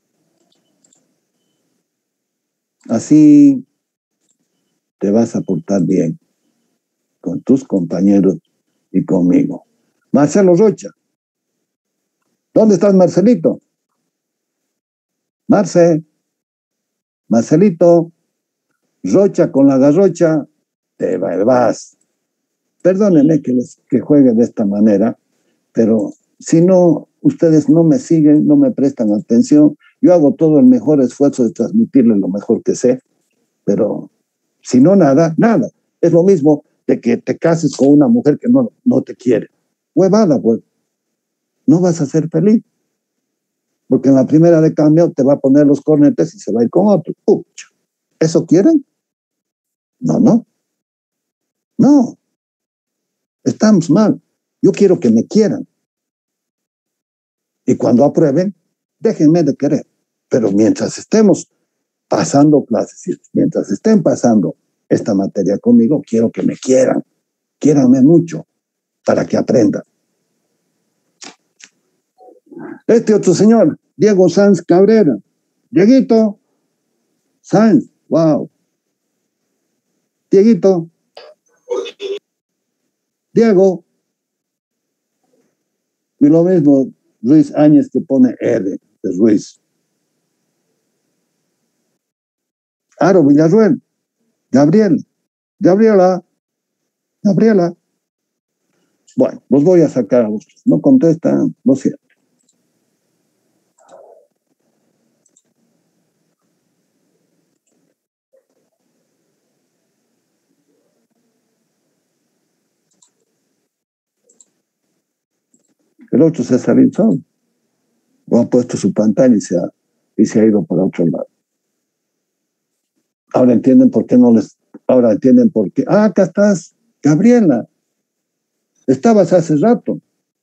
Así te vas a portar bien con tus compañeros y conmigo. Marcelo Rocha. ¿Dónde estás, Marcelito? Marcelito. Rocha con la garrocha. Te vas. Perdónenme que juegue de esta manera, pero si no, ustedes no me siguen, no me prestan atención. Yo hago todo el mejor esfuerzo de transmitirles lo mejor que sé, pero si no, nada. Es lo mismo de que te cases con una mujer que no te quiere. Huevada, pues. No vas a ser feliz. Porque en la primera de cambio te va a poner los cornetes y se va a ir con otro. ¿Eso quieren? No. Estamos mal. Yo quiero que me quieran. Y cuando aprueben, déjenme de querer. Pero mientras estemos pasando clases y mientras estén pasando esta materia conmigo, quiero que me quieran. Quiéranme mucho para que aprendan. Este otro señor, Diego Sanz Cabrera. Dieguito Sanz, wow. Dieguito. Diego. Y lo mismo, Ruiz Áñez que pone R de Ruiz. Aro Villarruel. Gabriela. Bueno, los voy a sacar a ustedes. No contestan, lo siento. El otro se salió, o ha puesto su pantalla y se ha ido para otro lado. Ahora entienden por qué. Acá estás, Gabriela. Estabas hace rato.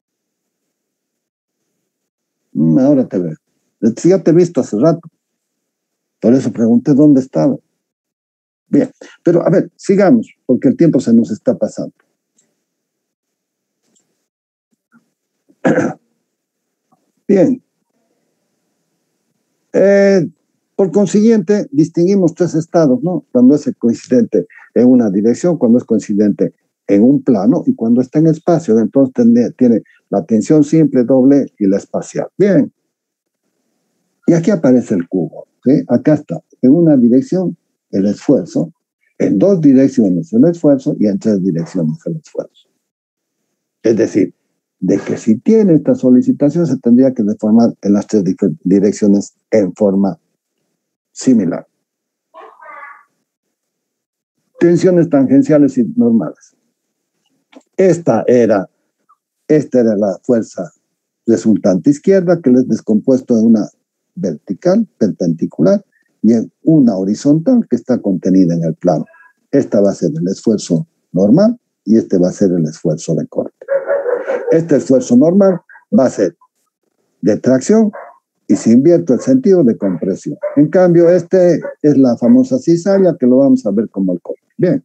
Ahora te veo. Ya te he visto hace rato. Por eso pregunté dónde estaba. Bien, pero a ver, sigamos, porque el tiempo se nos está pasando. Bien. Por consiguiente, distinguimos tres estados, ¿no? Cuando es coincidente en una dirección, cuando es coincidente en un plano y cuando está en espacio, entonces tiene la tensión simple, doble y la espacial. Bien. Y aquí aparece el cubo, ¿sí? Acá está, en una dirección el esfuerzo, en dos direcciones el esfuerzo y en tres direcciones el esfuerzo. Es decir, de que si tiene esta solicitación se tendría que deformar en las tres direcciones en forma similar. Tensiones tangenciales y normales. Esta era la fuerza resultante izquierda, que les he descompuesto en una vertical, perpendicular, y en una horizontal que está contenida en el plano. Esta va a ser el esfuerzo normal y este va a ser el esfuerzo de corte. Este esfuerzo normal va a ser de tracción y si invierto el sentido de compresión. En cambio, este es la famosa cizalla que lo vamos a ver como el corte. Bien.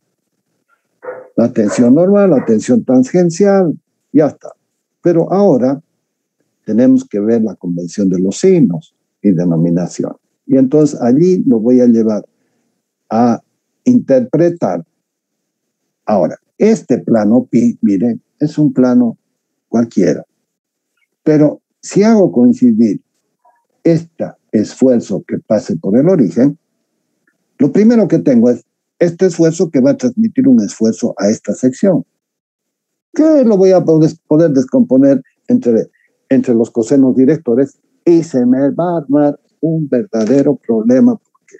La tensión normal, la tensión tangencial, ya está. Pero ahora tenemos que ver la convención de los signos y denominación. Y entonces allí lo voy a llevar a interpretar. Ahora, este plano pi, miren, es un plano cualquiera. Pero si hago coincidir este esfuerzo que pase por el origen, lo primero que tengo es este esfuerzo que va a transmitir un esfuerzo a esta sección. Que lo voy a poder descomponer entre los cosenos directores y se me va a armar un verdadero problema porque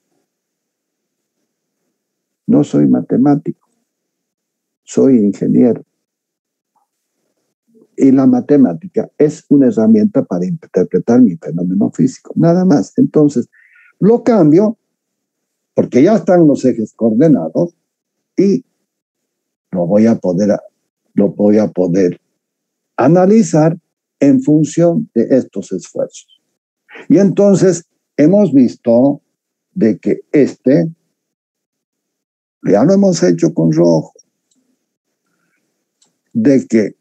no soy matemático, soy ingeniero. Y la matemática es una herramienta para interpretar mi fenómeno físico, nada más. Entonces, lo cambio porque ya están los ejes coordenados y lo voy a poder analizar en función de estos esfuerzos. Y entonces hemos visto de que ya lo hemos hecho con rojo, de que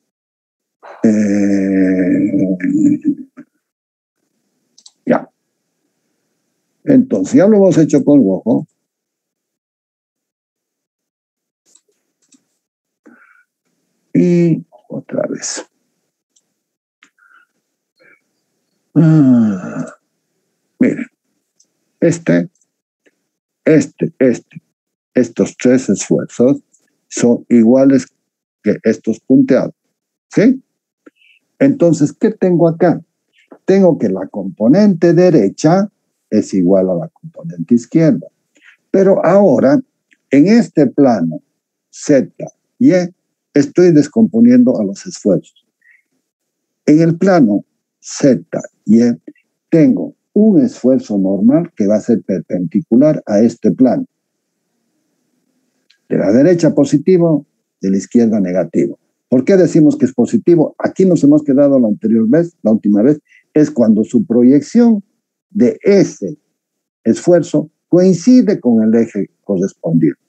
ya. Entonces ya lo hemos hecho con rojo. Y otra vez. Miren, estos tres esfuerzos son iguales que estos punteados. ¿Sí? Entonces, ¿qué tengo acá? Tengo que la componente derecha es igual a la componente izquierda. Pero ahora, en este plano, Z y E, estoy descomponiendo a los esfuerzos. En el plano Z y E, tengo un esfuerzo normal que va a ser perpendicular a este plano. De la derecha positivo, de la izquierda negativo. ¿Por qué decimos que es positivo? Aquí nos hemos quedado la última vez, es cuando su proyección de ese esfuerzo coincide con el eje correspondiente.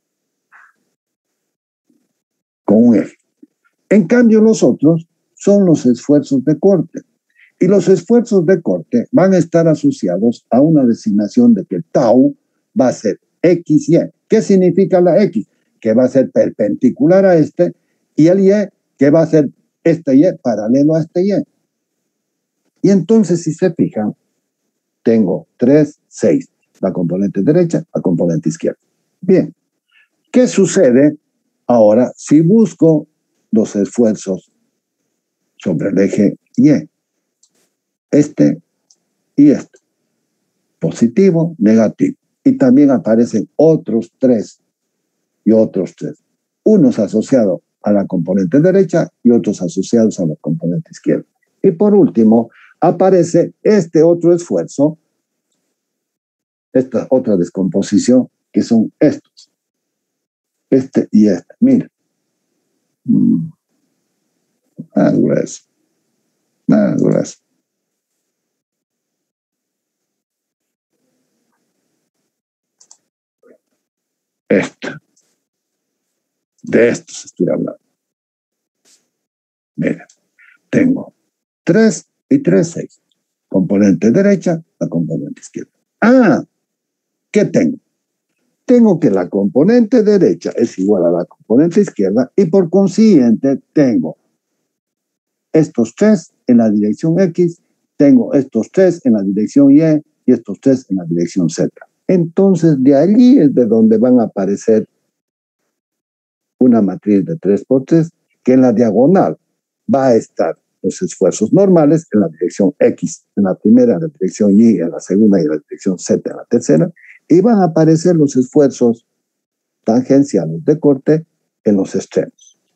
Con un eje. En cambio, los otros son los esfuerzos de corte. Y los esfuerzos de corte van a estar asociados a una designación de que tau va a ser X, Y. ¿Qué significa la X? Que va a ser perpendicular a este, y el Y, que va a ser este Y paralelo a este Y. Y entonces, si se fijan, tengo 3, 6. La componente derecha, la componente izquierda. Bien. ¿Qué sucede ahora si busco los esfuerzos sobre el eje Y? Este y este. Positivo, negativo. Y también aparecen otros 3 y otros 3. Unos asociados a la componente derecha y otros asociados a la componente izquierda. Y por último, aparece este otro esfuerzo, esta otra descomposición, que son estos. Este y este. Mira. Más grueso. Más grueso. De estos estoy hablando. Miren, tengo 3 y 3, 6. Componente derecha, la componente izquierda. ¿Qué tengo? Tengo que la componente derecha es igual a la componente izquierda y por consiguiente tengo estos 3 en la dirección X, tengo estos 3 en la dirección Y y estos 3 en la dirección Z. Entonces, de allí es de donde van a aparecer una matriz de 3×3, que en la diagonal va a estar los esfuerzos normales en la dirección X, en la primera, en la dirección Y, en la segunda y en la dirección Z, en la tercera, y van a aparecer los esfuerzos tangenciales de corte en los extremos.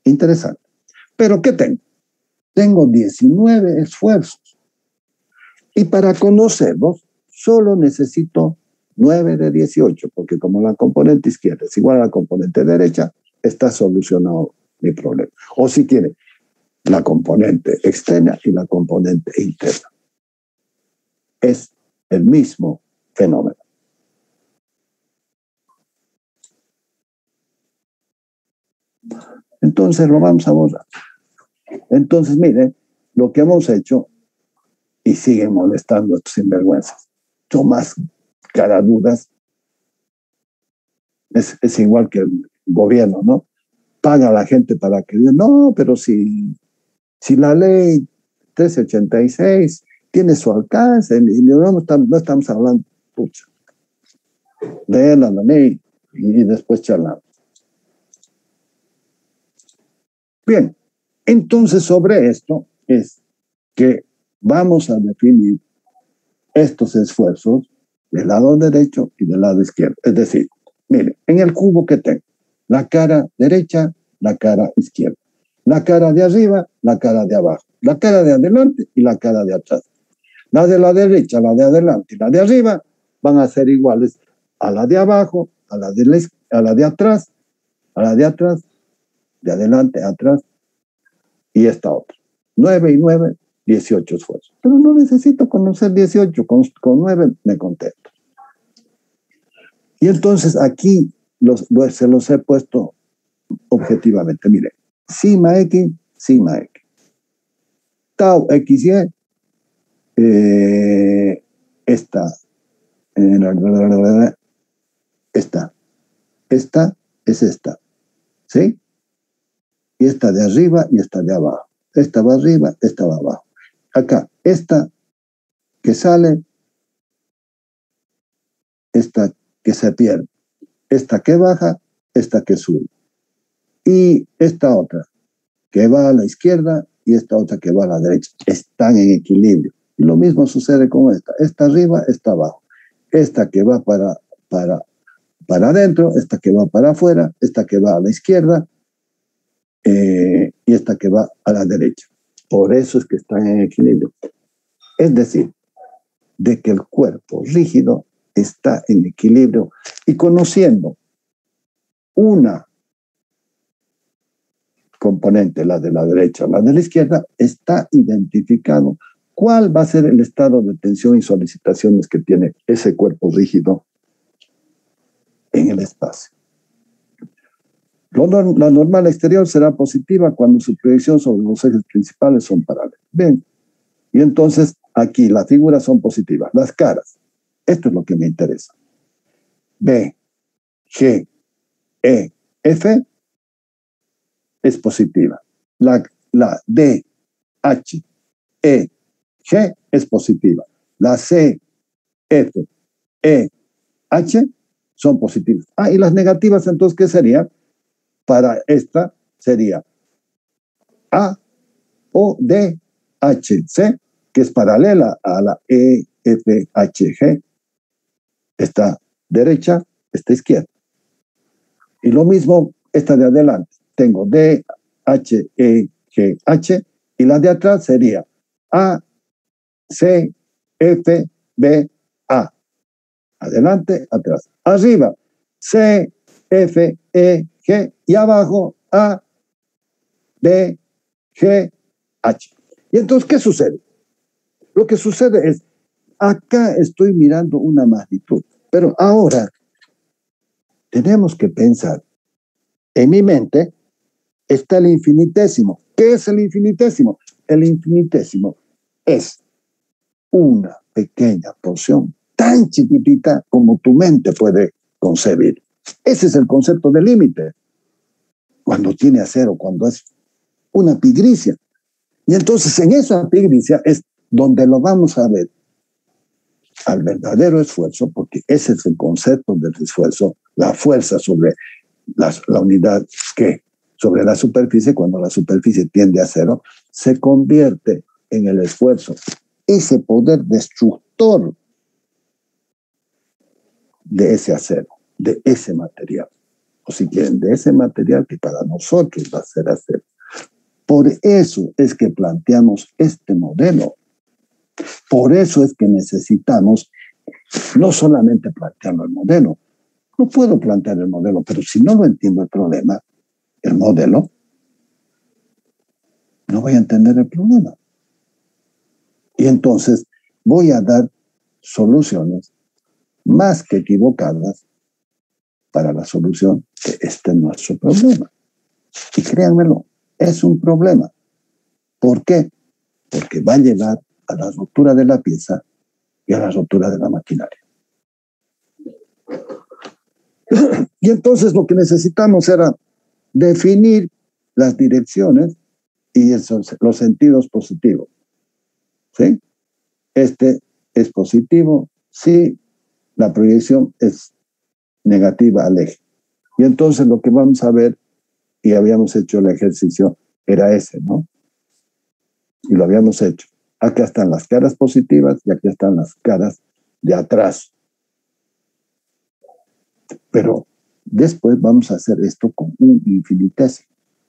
Interesante. Pero ¿qué tengo? Tengo 19 esfuerzos. Y para conocerlos, solo necesito 9 de 18, porque como la componente izquierda es igual a la componente derecha, está solucionado mi problema. O si quiere, la componente externa y la componente interna. Es el mismo fenómeno. Entonces lo vamos a borrar. Entonces, miren, lo que hemos hecho, y siguen molestando a estos sinvergüenzas, son más caraduras, es igual que el gobierno, ¿no? Paga a la gente para que diga, no, pero si la ley 1386 tiene su alcance, y no estamos hablando, pucha, leer la ley y después charlamos. Bien, entonces sobre esto es que vamos a definir estos esfuerzos del lado derecho y del lado izquierdo. Es decir, miren, en el cubo que tengo, la cara derecha, la cara izquierda, la cara de arriba, la cara de abajo, la cara de adelante y la cara de atrás. La de la derecha, la de adelante y la de arriba van a ser iguales a la de abajo, a la de atrás, de adelante, atrás, y esta otra. 9 y 9, 18 esfuerzos. Pero no necesito conocer 18, con 9 me contento. Y entonces aquí se los he puesto objetivamente. Miren, sigma X, sigma X. Tau XY, esta es esta, ¿sí? Y esta de arriba y esta de abajo. Esta va arriba, esta va abajo. Acá, esta que sale, esta que se pierde, esta que baja, esta que sube. Y esta otra que va a la izquierda y esta otra que va a la derecha. Están en equilibrio. Y lo mismo sucede con esta. Esta arriba, esta abajo. Esta que va para adentro, esta que va para afuera, esta que va a la izquierda, y esta que va a la derecha. Por eso es que están en equilibrio. Es decir, de que el cuerpo rígido está en equilibrio y conociendo una componente, la de la derecha o la de la izquierda, está identificado cuál va a ser el estado de tensión y solicitaciones que tiene ese cuerpo rígido en el espacio. La normal exterior será positiva cuando su proyección sobre los ejes principales son paralelos. Bien, y entonces aquí las figuras son positivas. Las caras, esto es lo que me interesa. B, G, E, F es positiva. La D, H, E, G es positiva. La C, F, E, H son positivas. Y las negativas, entonces, ¿qué sería? Para esta sería A, O, D, H, C, que es paralela a la E, F, H, G. Esta derecha, esta izquierda. Y lo mismo, esta de adelante. Tengo D, H, E, G, H. Y la de atrás sería A, C, F, B, A. Adelante, atrás. Arriba, C, F, E, G. Y abajo, A, B, G, H. Y entonces, ¿qué sucede? Lo que sucede es, acá estoy mirando una magnitud, pero ahora tenemos que pensar, en mi mente está el infinitésimo. ¿Qué es el infinitésimo? El infinitésimo es una pequeña porción tan chiquitita como tu mente puede concebir. Ese es el concepto de límite. Cuando tiene a cero, cuando es una pigricia. Y entonces en esa pigricia es donde lo vamos a ver al verdadero esfuerzo, porque ese es el concepto del esfuerzo, la fuerza sobre la unidad que sobre la superficie, cuando la superficie tiende a cero, se convierte en el esfuerzo. Ese poder destructor de ese acero, de ese material. o si quieren, de ese material que para nosotros va a ser hacer. Por eso es que planteamos este modelo. Por eso es que necesitamos no solamente plantearlo el modelo. No puedo plantear el modelo, pero si no lo entiendo el problema, el modelo, no voy a entender el problema. Y entonces voy a dar soluciones más que equivocadas para la solución de este nuestro problema. Y créanmelo, es un problema. ¿Por qué? Porque va a llevar a la ruptura de la pieza y a la ruptura de la maquinaria. Y entonces lo que necesitamos era definir las direcciones y los sentidos positivos. ¿Sí? Este es positivo si la proyección es negativa al eje. Y entonces lo que vamos a ver, y habíamos hecho el ejercicio, era ese, ¿no? Y lo habíamos hecho. Acá están las caras positivas y aquí están las caras de atrás. Pero después vamos a hacer esto con un infinitésimo.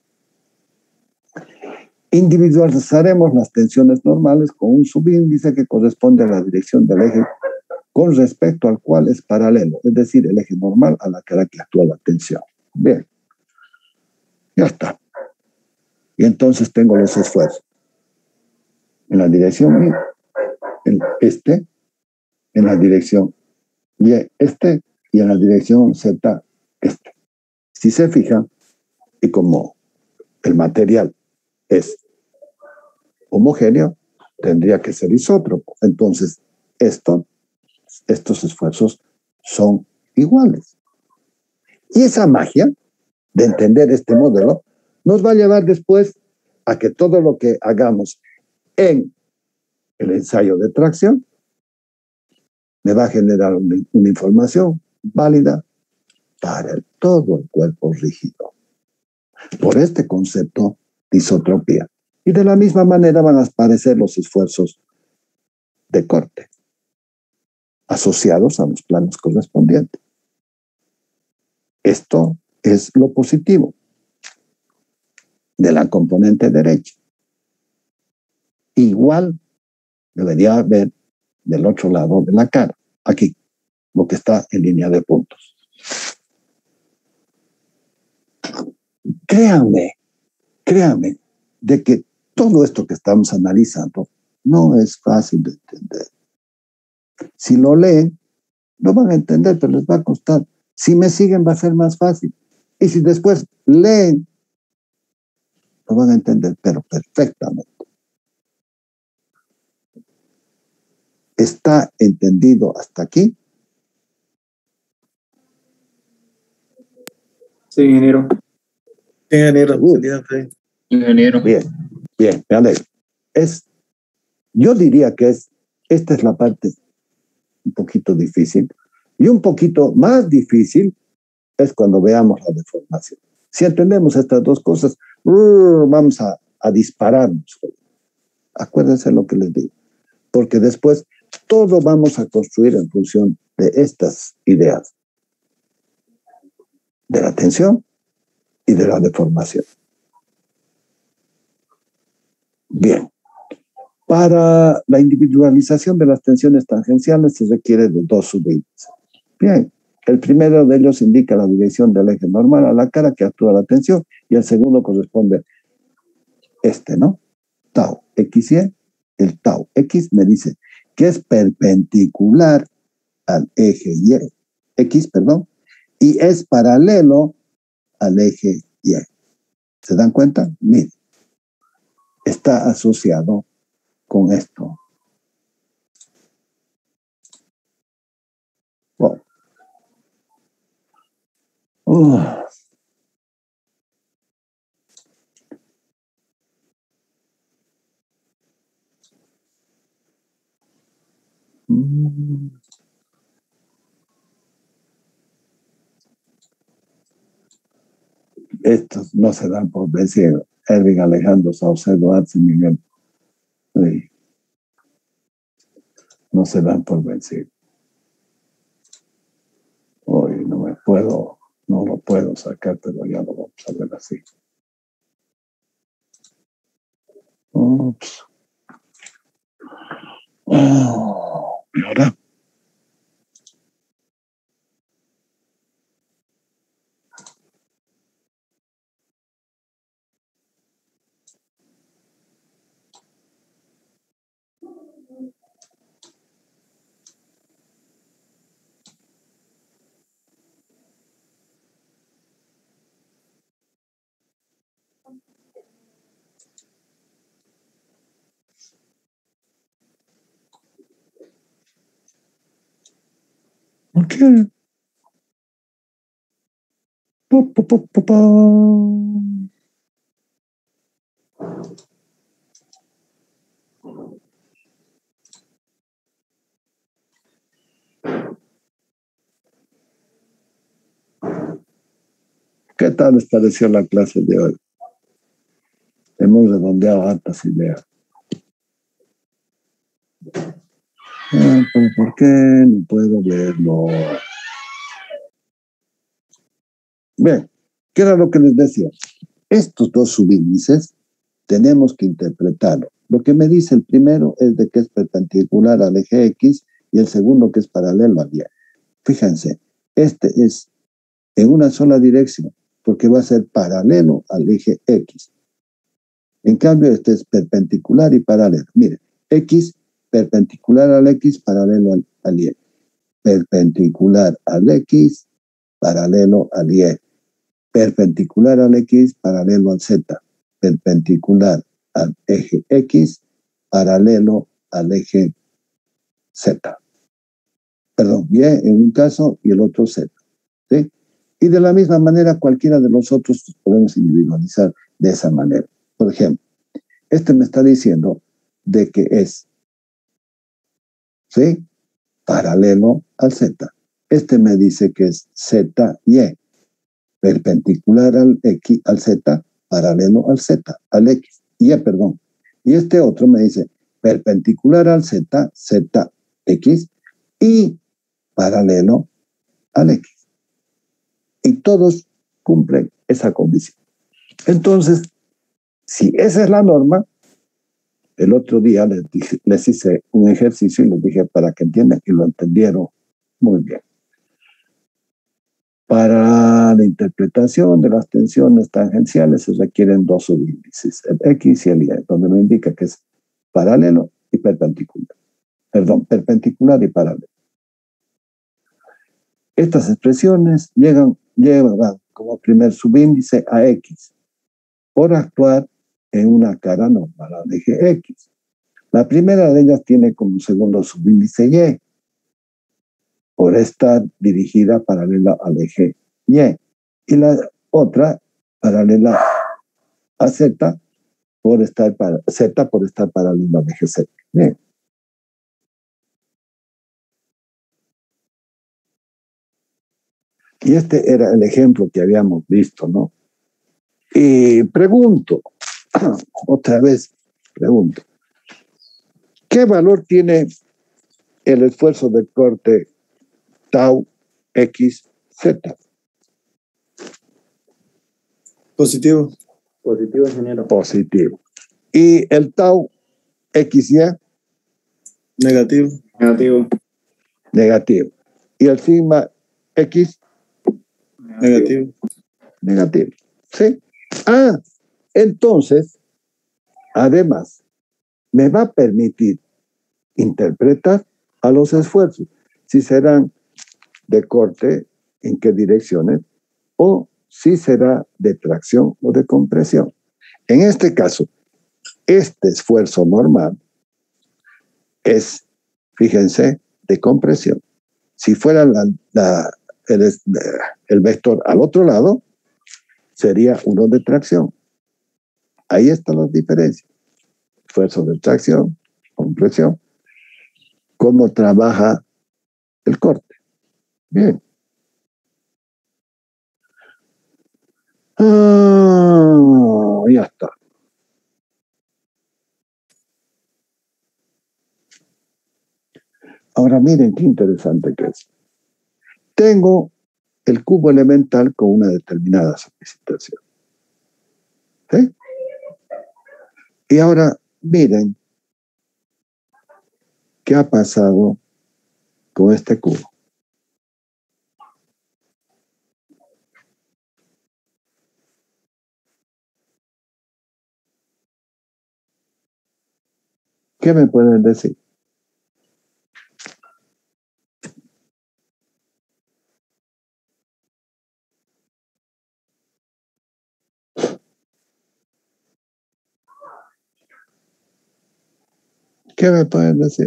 Individualizaremos las tensiones normales con un subíndice que corresponde a la dirección del eje con respecto al cual es paralelo, es decir, el eje normal a la cara que actúa la tensión. Bien, ya está. Y entonces tengo los esfuerzos. En la dirección Y, en este, en la dirección Y, este, y en la dirección Z, este. Si se fijan, y como el material es homogéneo, tendría que ser isótropo. Entonces, estos esfuerzos son iguales. Y esa magia de entender este modelo nos va a llevar después a que todo lo que hagamos en el ensayo de tracción me va a generar una información válida para todo el cuerpo rígido. Por este concepto de isotropía. Y de la misma manera van a aparecer los esfuerzos de corte, asociados a los planos correspondientes. Esto es lo positivo de la componente derecha. Igual debería haber del otro lado de la cara, aquí, lo que está en línea de puntos. Créanme de que todo esto que estamos analizando no es fácil de entender. Si lo leen, lo van a entender, pero les va a costar. Si me siguen va a ser más fácil. Y si después leen, lo van a entender, pero perfectamente. ¿Está entendido hasta aquí? Sí, ingeniero. Ingeniero. Ingeniero. Bien, me alegro. Yo diría que esta es la parte un poquito difícil. Y un poquito más difícil es cuando veamos la deformación. Si entendemos estas dos cosas, vamos a dispararnos. Acuérdense lo que les digo. Porque después todo vamos a construir en función de estas ideas. De la tensión y de la deformación. Bien. Para la individualización de las tensiones tangenciales se requiere de dos subíndices. Bien, el primero de ellos indica la dirección del eje normal a la cara que actúa la tensión y el segundo corresponde ¿no? Tau XY. El tau X me dice que es perpendicular al eje X, y es paralelo al eje Y. ¿Se dan cuenta? Miren, está asociado con esto. Wow. Estos no se dan por vencidos. Erwin Alejandro Saucedo Arce Miguel. Sí. No se dan por vencidos. Hoy no lo puedo a sacar, pero ya lo vamos a ver así. Ups. Y ahora. Ok. Pa. ¿Qué tal les pareció la clase de hoy? Hemos redondeado hartas ideas. Pero ¿por qué no puedo verlo? Bien, ¿qué era lo que les decía? Estos dos subíndices tenemos que interpretarlo. Lo que me dice el primero es de que es perpendicular al eje X y el segundo que es paralelo al Y. Fíjense, este es en una sola dirección porque va a ser paralelo al eje X. En cambio, este es perpendicular y paralelo. Miren, X perpendicular al X, paralelo al Y. Perpendicular al X, paralelo al Y. Perpendicular al X, paralelo al Z. Perpendicular al eje X, paralelo al eje Z. Perdón, Y en un caso y el otro Z. ¿Sí? Y de la misma manera, cualquiera de los otros podemos individualizar de esa manera. Por ejemplo, este me está diciendo de que es, ¿sí?, paralelo al Z. Este me dice que es ZY, perpendicular al X, al Z, paralelo al Z, al X, perdón. Y este otro me dice perpendicular al Z, ZX, y paralelo al X. Y todos cumplen esa condición. Entonces, si esa es la norma, el otro día les hice un ejercicio y les dije para que entiendan y lo entendieron muy bien. Para la interpretación de las tensiones tangenciales se requieren dos subíndices, el X y el Y, donde me indica que es paralelo y perpendicular. Perdón, perpendicular y paralelo. Estas expresiones llevan como primer subíndice a X por actuar en una cara normal al eje X. La primera de ellas tiene como segundo subíndice Y, por estar dirigida paralela al eje Y. Y la otra paralela a Z, por estar paralela al eje Z. Bien. Y este era el ejemplo que habíamos visto, ¿no? Y pregunto, otra vez pregunto, ¿qué valor tiene el esfuerzo de corte tau X Z? Positivo. Positivo, ingeniero. Positivo. ¿Y el tau XY? Negativo. Negativo. Negativo. ¿Y el sigma X? Negativo. Negativo. ¿Sí? Entonces, además, me va a permitir interpretar a los esfuerzos, si serán de corte, en qué direcciones, o si será de tracción o de compresión. En este caso, este esfuerzo normal es, fíjense, de compresión. Si fuera el vector al otro lado, sería uno de tracción. Ahí están las diferencias. Esfuerzo de tracción, compresión. ¿Cómo trabaja el corte? Bien. Ya está. Ahora miren qué interesante que es. Tengo el cubo elemental con una determinada solicitación. ¿Sí? Y ahora miren qué ha pasado con este cubo. ¿Qué me pueden decir? ¿Qué me pueden decir?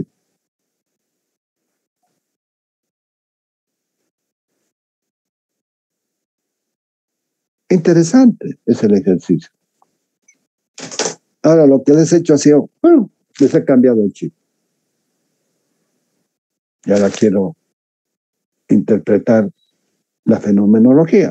Interesante es el ejercicio. Ahora lo que les he hecho ha sido, les he cambiado el chip. Y ahora quiero interpretar la fenomenología.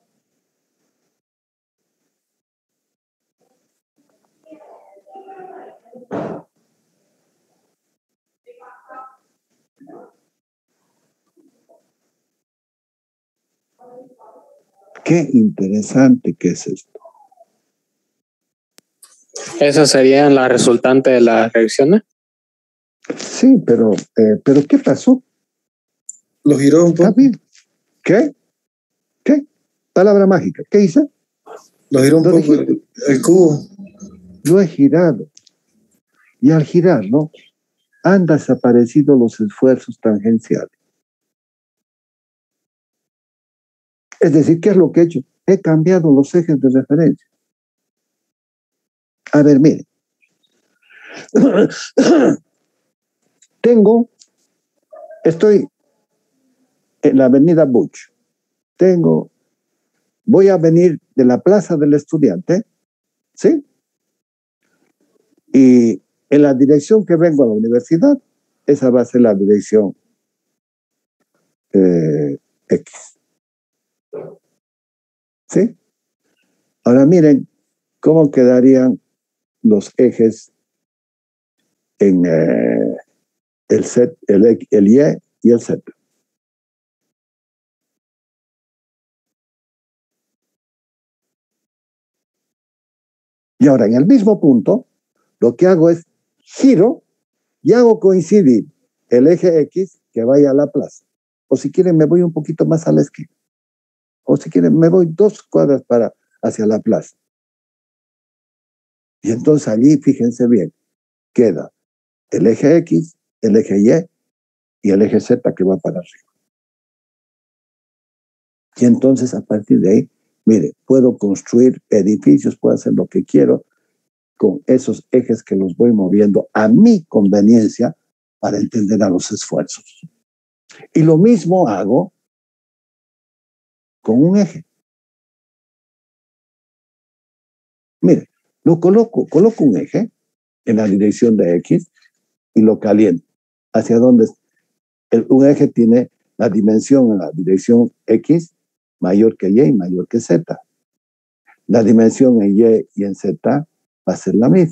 Qué interesante que es esto. ¿Esas serían las resultantes de las reacciones? Sí, pero ¿qué pasó? Lo giró un poco. ¿Qué? ¿Qué? Palabra mágica. ¿Qué hice? Lo giró un poco el cubo. Lo he girado. Y al girarlo, han desaparecido los esfuerzos tangenciales. Es decir, ¿qué es lo que he hecho? He cambiado los ejes de referencia. A ver, miren. Estoy en la avenida Butch. Voy a venir de la Plaza del Estudiante, ¿sí? Y en la dirección que vengo a la universidad, esa va a ser la dirección X. ¿Sí? Ahora miren cómo quedarían los ejes en el Y y el Z. Y ahora en el mismo punto, lo que hago es giro y hago coincidir el eje X que vaya a la plaza. O si quieren me voy un poquito más a la esquina. O si quieren me voy 2 cuadras hacia la plaza. Y entonces allí, fíjense bien, queda el eje X, el eje y el eje Z que va para arriba. Y entonces a partir de ahí, mire, puedo construir edificios, puedo hacer lo que quiero con esos ejes que los voy moviendo a mi conveniencia para entender a los esfuerzos. Y lo mismo hago con un eje. Mire, coloco un eje en la dirección de X y lo caliento. ¿Hacia dónde? Un eje tiene la dimensión en la dirección X mayor que Y y mayor que Z. La dimensión en Y y en Z va a ser la misma.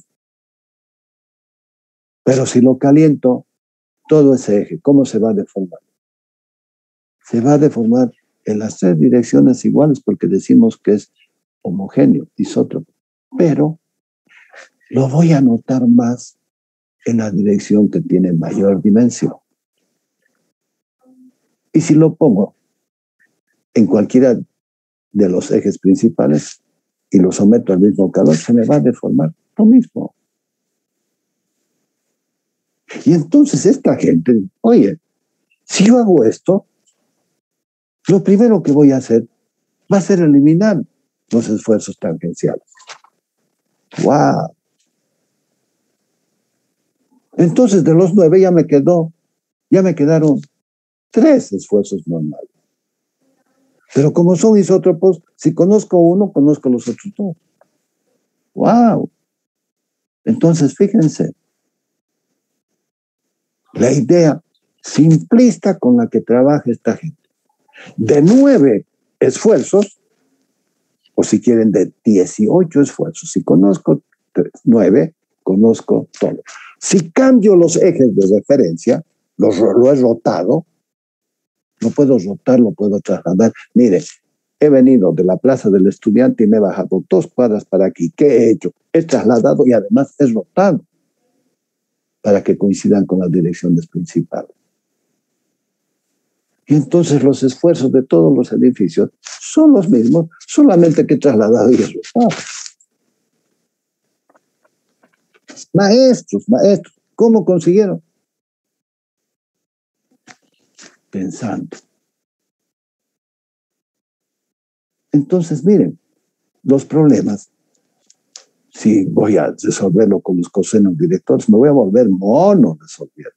Pero si lo caliento, todo ese eje, ¿cómo se va a deformar? Se va a deformar en las 3 direcciones iguales porque decimos que es homogéneo, isótropo. Pero lo voy a notar más en la dirección que tiene mayor dimensión. Y si lo pongo en cualquiera de los ejes principales y lo someto al mismo calor, se me va a deformar lo mismo. Y entonces esta gente, oye, si yo hago esto, lo primero que voy a hacer va a ser eliminar los esfuerzos tangenciales. ¡Wow! Entonces de los 9 ya me quedaron 3 esfuerzos normales. Pero como son isótropos, si conozco uno, conozco los otros 2. ¡Wow! Entonces, fíjense, la idea simplista con la que trabaja esta gente. De 9 esfuerzos, o si quieren de 18 esfuerzos, si conozco 9, conozco todo. Si cambio los ejes de referencia, lo he rotado, lo puedo rotar, lo puedo trasladar. Mire, he venido de la Plaza del Estudiante y me he bajado 2 cuadras para aquí. ¿Qué he hecho? He trasladado y además he rotado para que coincidan con las direcciones principales. Y entonces los esfuerzos de todos los edificios son los mismos, solamente que he trasladado y he rotado. Maestros, ¿cómo consiguieron? Pensando. Entonces, miren, los problemas, si voy a resolverlo con los cosenos directores, me voy a volver mono resolviendo.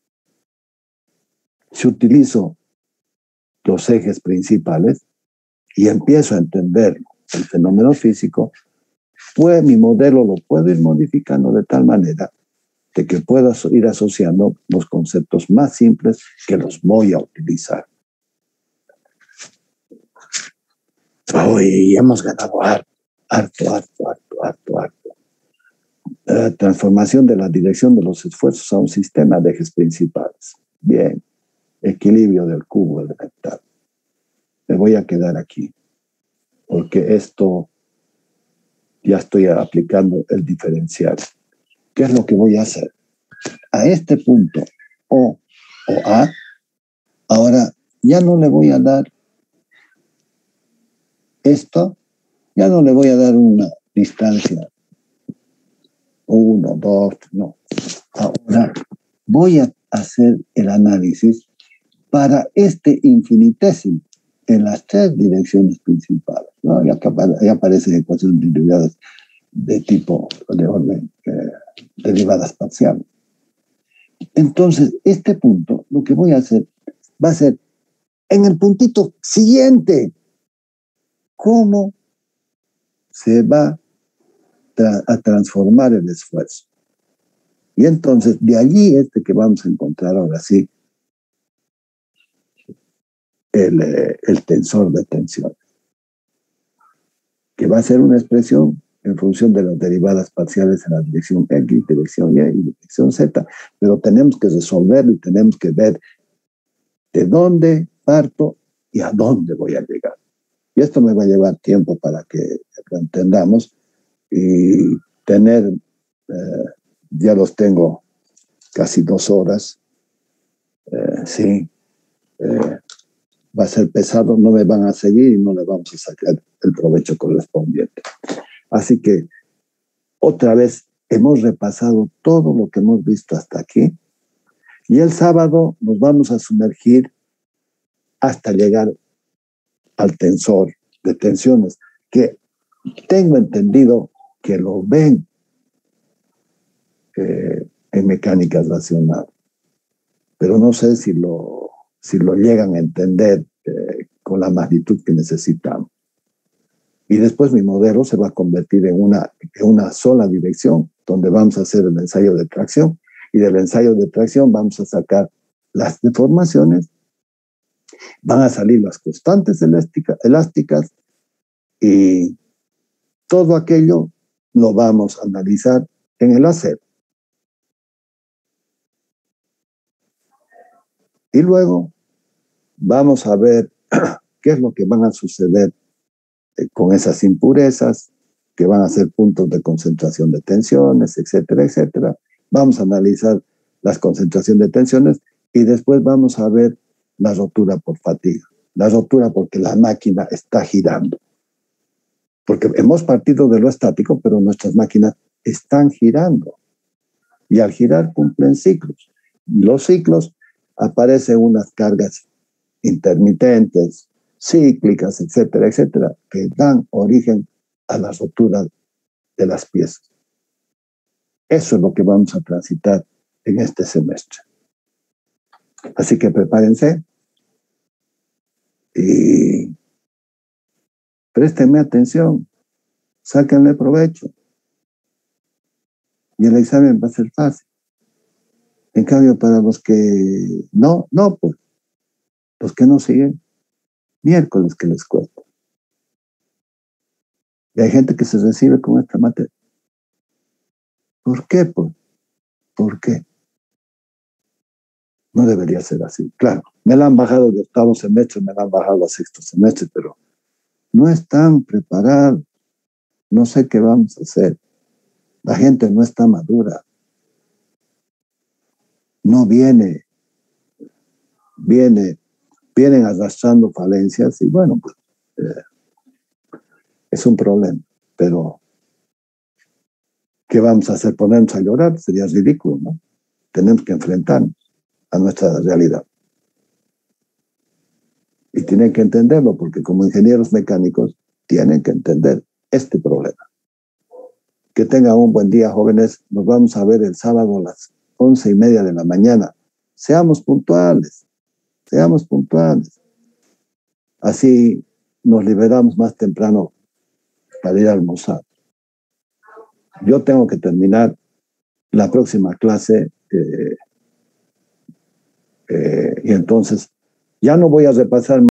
Si utilizo los ejes principales y empiezo a entender el fenómeno físico, pues mi modelo lo puedo ir modificando de tal manera de que pueda ir asociando los conceptos más simples que los voy a utilizar. Hoy hemos ganado harto. Transformación de la dirección de los esfuerzos a un sistema de ejes principales. Bien, equilibrio del cubo elemental. Me voy a quedar aquí, porque esto ya estoy aplicando el diferencial. ¿Qué es lo que voy a hacer? A este punto O A, ahora ya no le voy a dar esto, ya no le voy a dar una distancia 1, 2, no. Ahora voy a hacer el análisis para este infinitésimo en las 3 direcciones principales, ¿no? Ya aparecen ecuaciones derivadas de tipo de orden derivadas parciales. Entonces, este punto, lo que voy a hacer va a ser en el puntito siguiente, cómo se va a transformar el esfuerzo. Y entonces, de allí que vamos a encontrar ahora sí el tensor de tensiones, que va a ser una expresión en función de las derivadas parciales en la dirección X, dirección Y y dirección Z, pero tenemos que resolverlo y tenemos que ver de dónde parto y a dónde voy a llegar. Y esto me va a llevar tiempo para que lo entendamos y tener, ya los tengo casi 2 horas, sí, va a ser pesado, no me van a seguir y no le vamos a sacar el provecho correspondiente. Así que otra vez hemos repasado todo lo que hemos visto hasta aquí y el sábado nos vamos a sumergir hasta llegar al tensor de tensiones, que tengo entendido que lo ven en mecánica racional, pero no sé si lo llegan a entender con la magnitud que necesitamos. Y después mi modelo se va a convertir en una sola dirección, donde vamos a hacer el ensayo de tracción, y del ensayo de tracción vamos a sacar las deformaciones, van a salir las constantes elásticas, y todo aquello lo vamos a analizar en el acero. Y luego vamos a ver qué es lo que van a suceder con esas impurezas, que van a ser puntos de concentración de tensiones, etcétera, etcétera. Vamos a analizar las concentraciones de tensiones y después vamos a ver la rotura por fatiga. La rotura porque la máquina está girando. Porque hemos partido de lo estático, pero nuestras máquinas están girando. Y al girar cumplen ciclos. Y los ciclos aparecen unas cargas intermitentes, cíclicas, etcétera, etcétera, que dan origen a la rotura de las piezas. Eso es lo que vamos a transitar en este semestre. Así que prepárense y préstenme atención, sáquenle provecho y el examen va a ser fácil. En cambio, para los que no, pues, los que no siguen, miércoles que les cuesta. Y hay gente que se recibe con esta materia. ¿Por qué? ¿Por qué? No debería ser así. Claro, me la han bajado de octavo semestre, me la han bajado a sexto semestre, pero no están preparados. No sé qué vamos a hacer. La gente no está madura. No vienen arrastrando falencias y bueno, pues es un problema. Pero, ¿qué vamos a hacer? ¿Ponernos a llorar? Sería ridículo, ¿no? Tenemos que enfrentarnos a nuestra realidad. Y tienen que entenderlo, porque como ingenieros mecánicos tienen que entender este problema. Que tengan un buen día, jóvenes. Nos vamos a ver el sábado a las 11:30 de la mañana. Seamos puntuales. Seamos puntuales. Así nos liberamos más temprano para ir a almorzar. Yo tengo que terminar la próxima clase y entonces ya no voy a repasar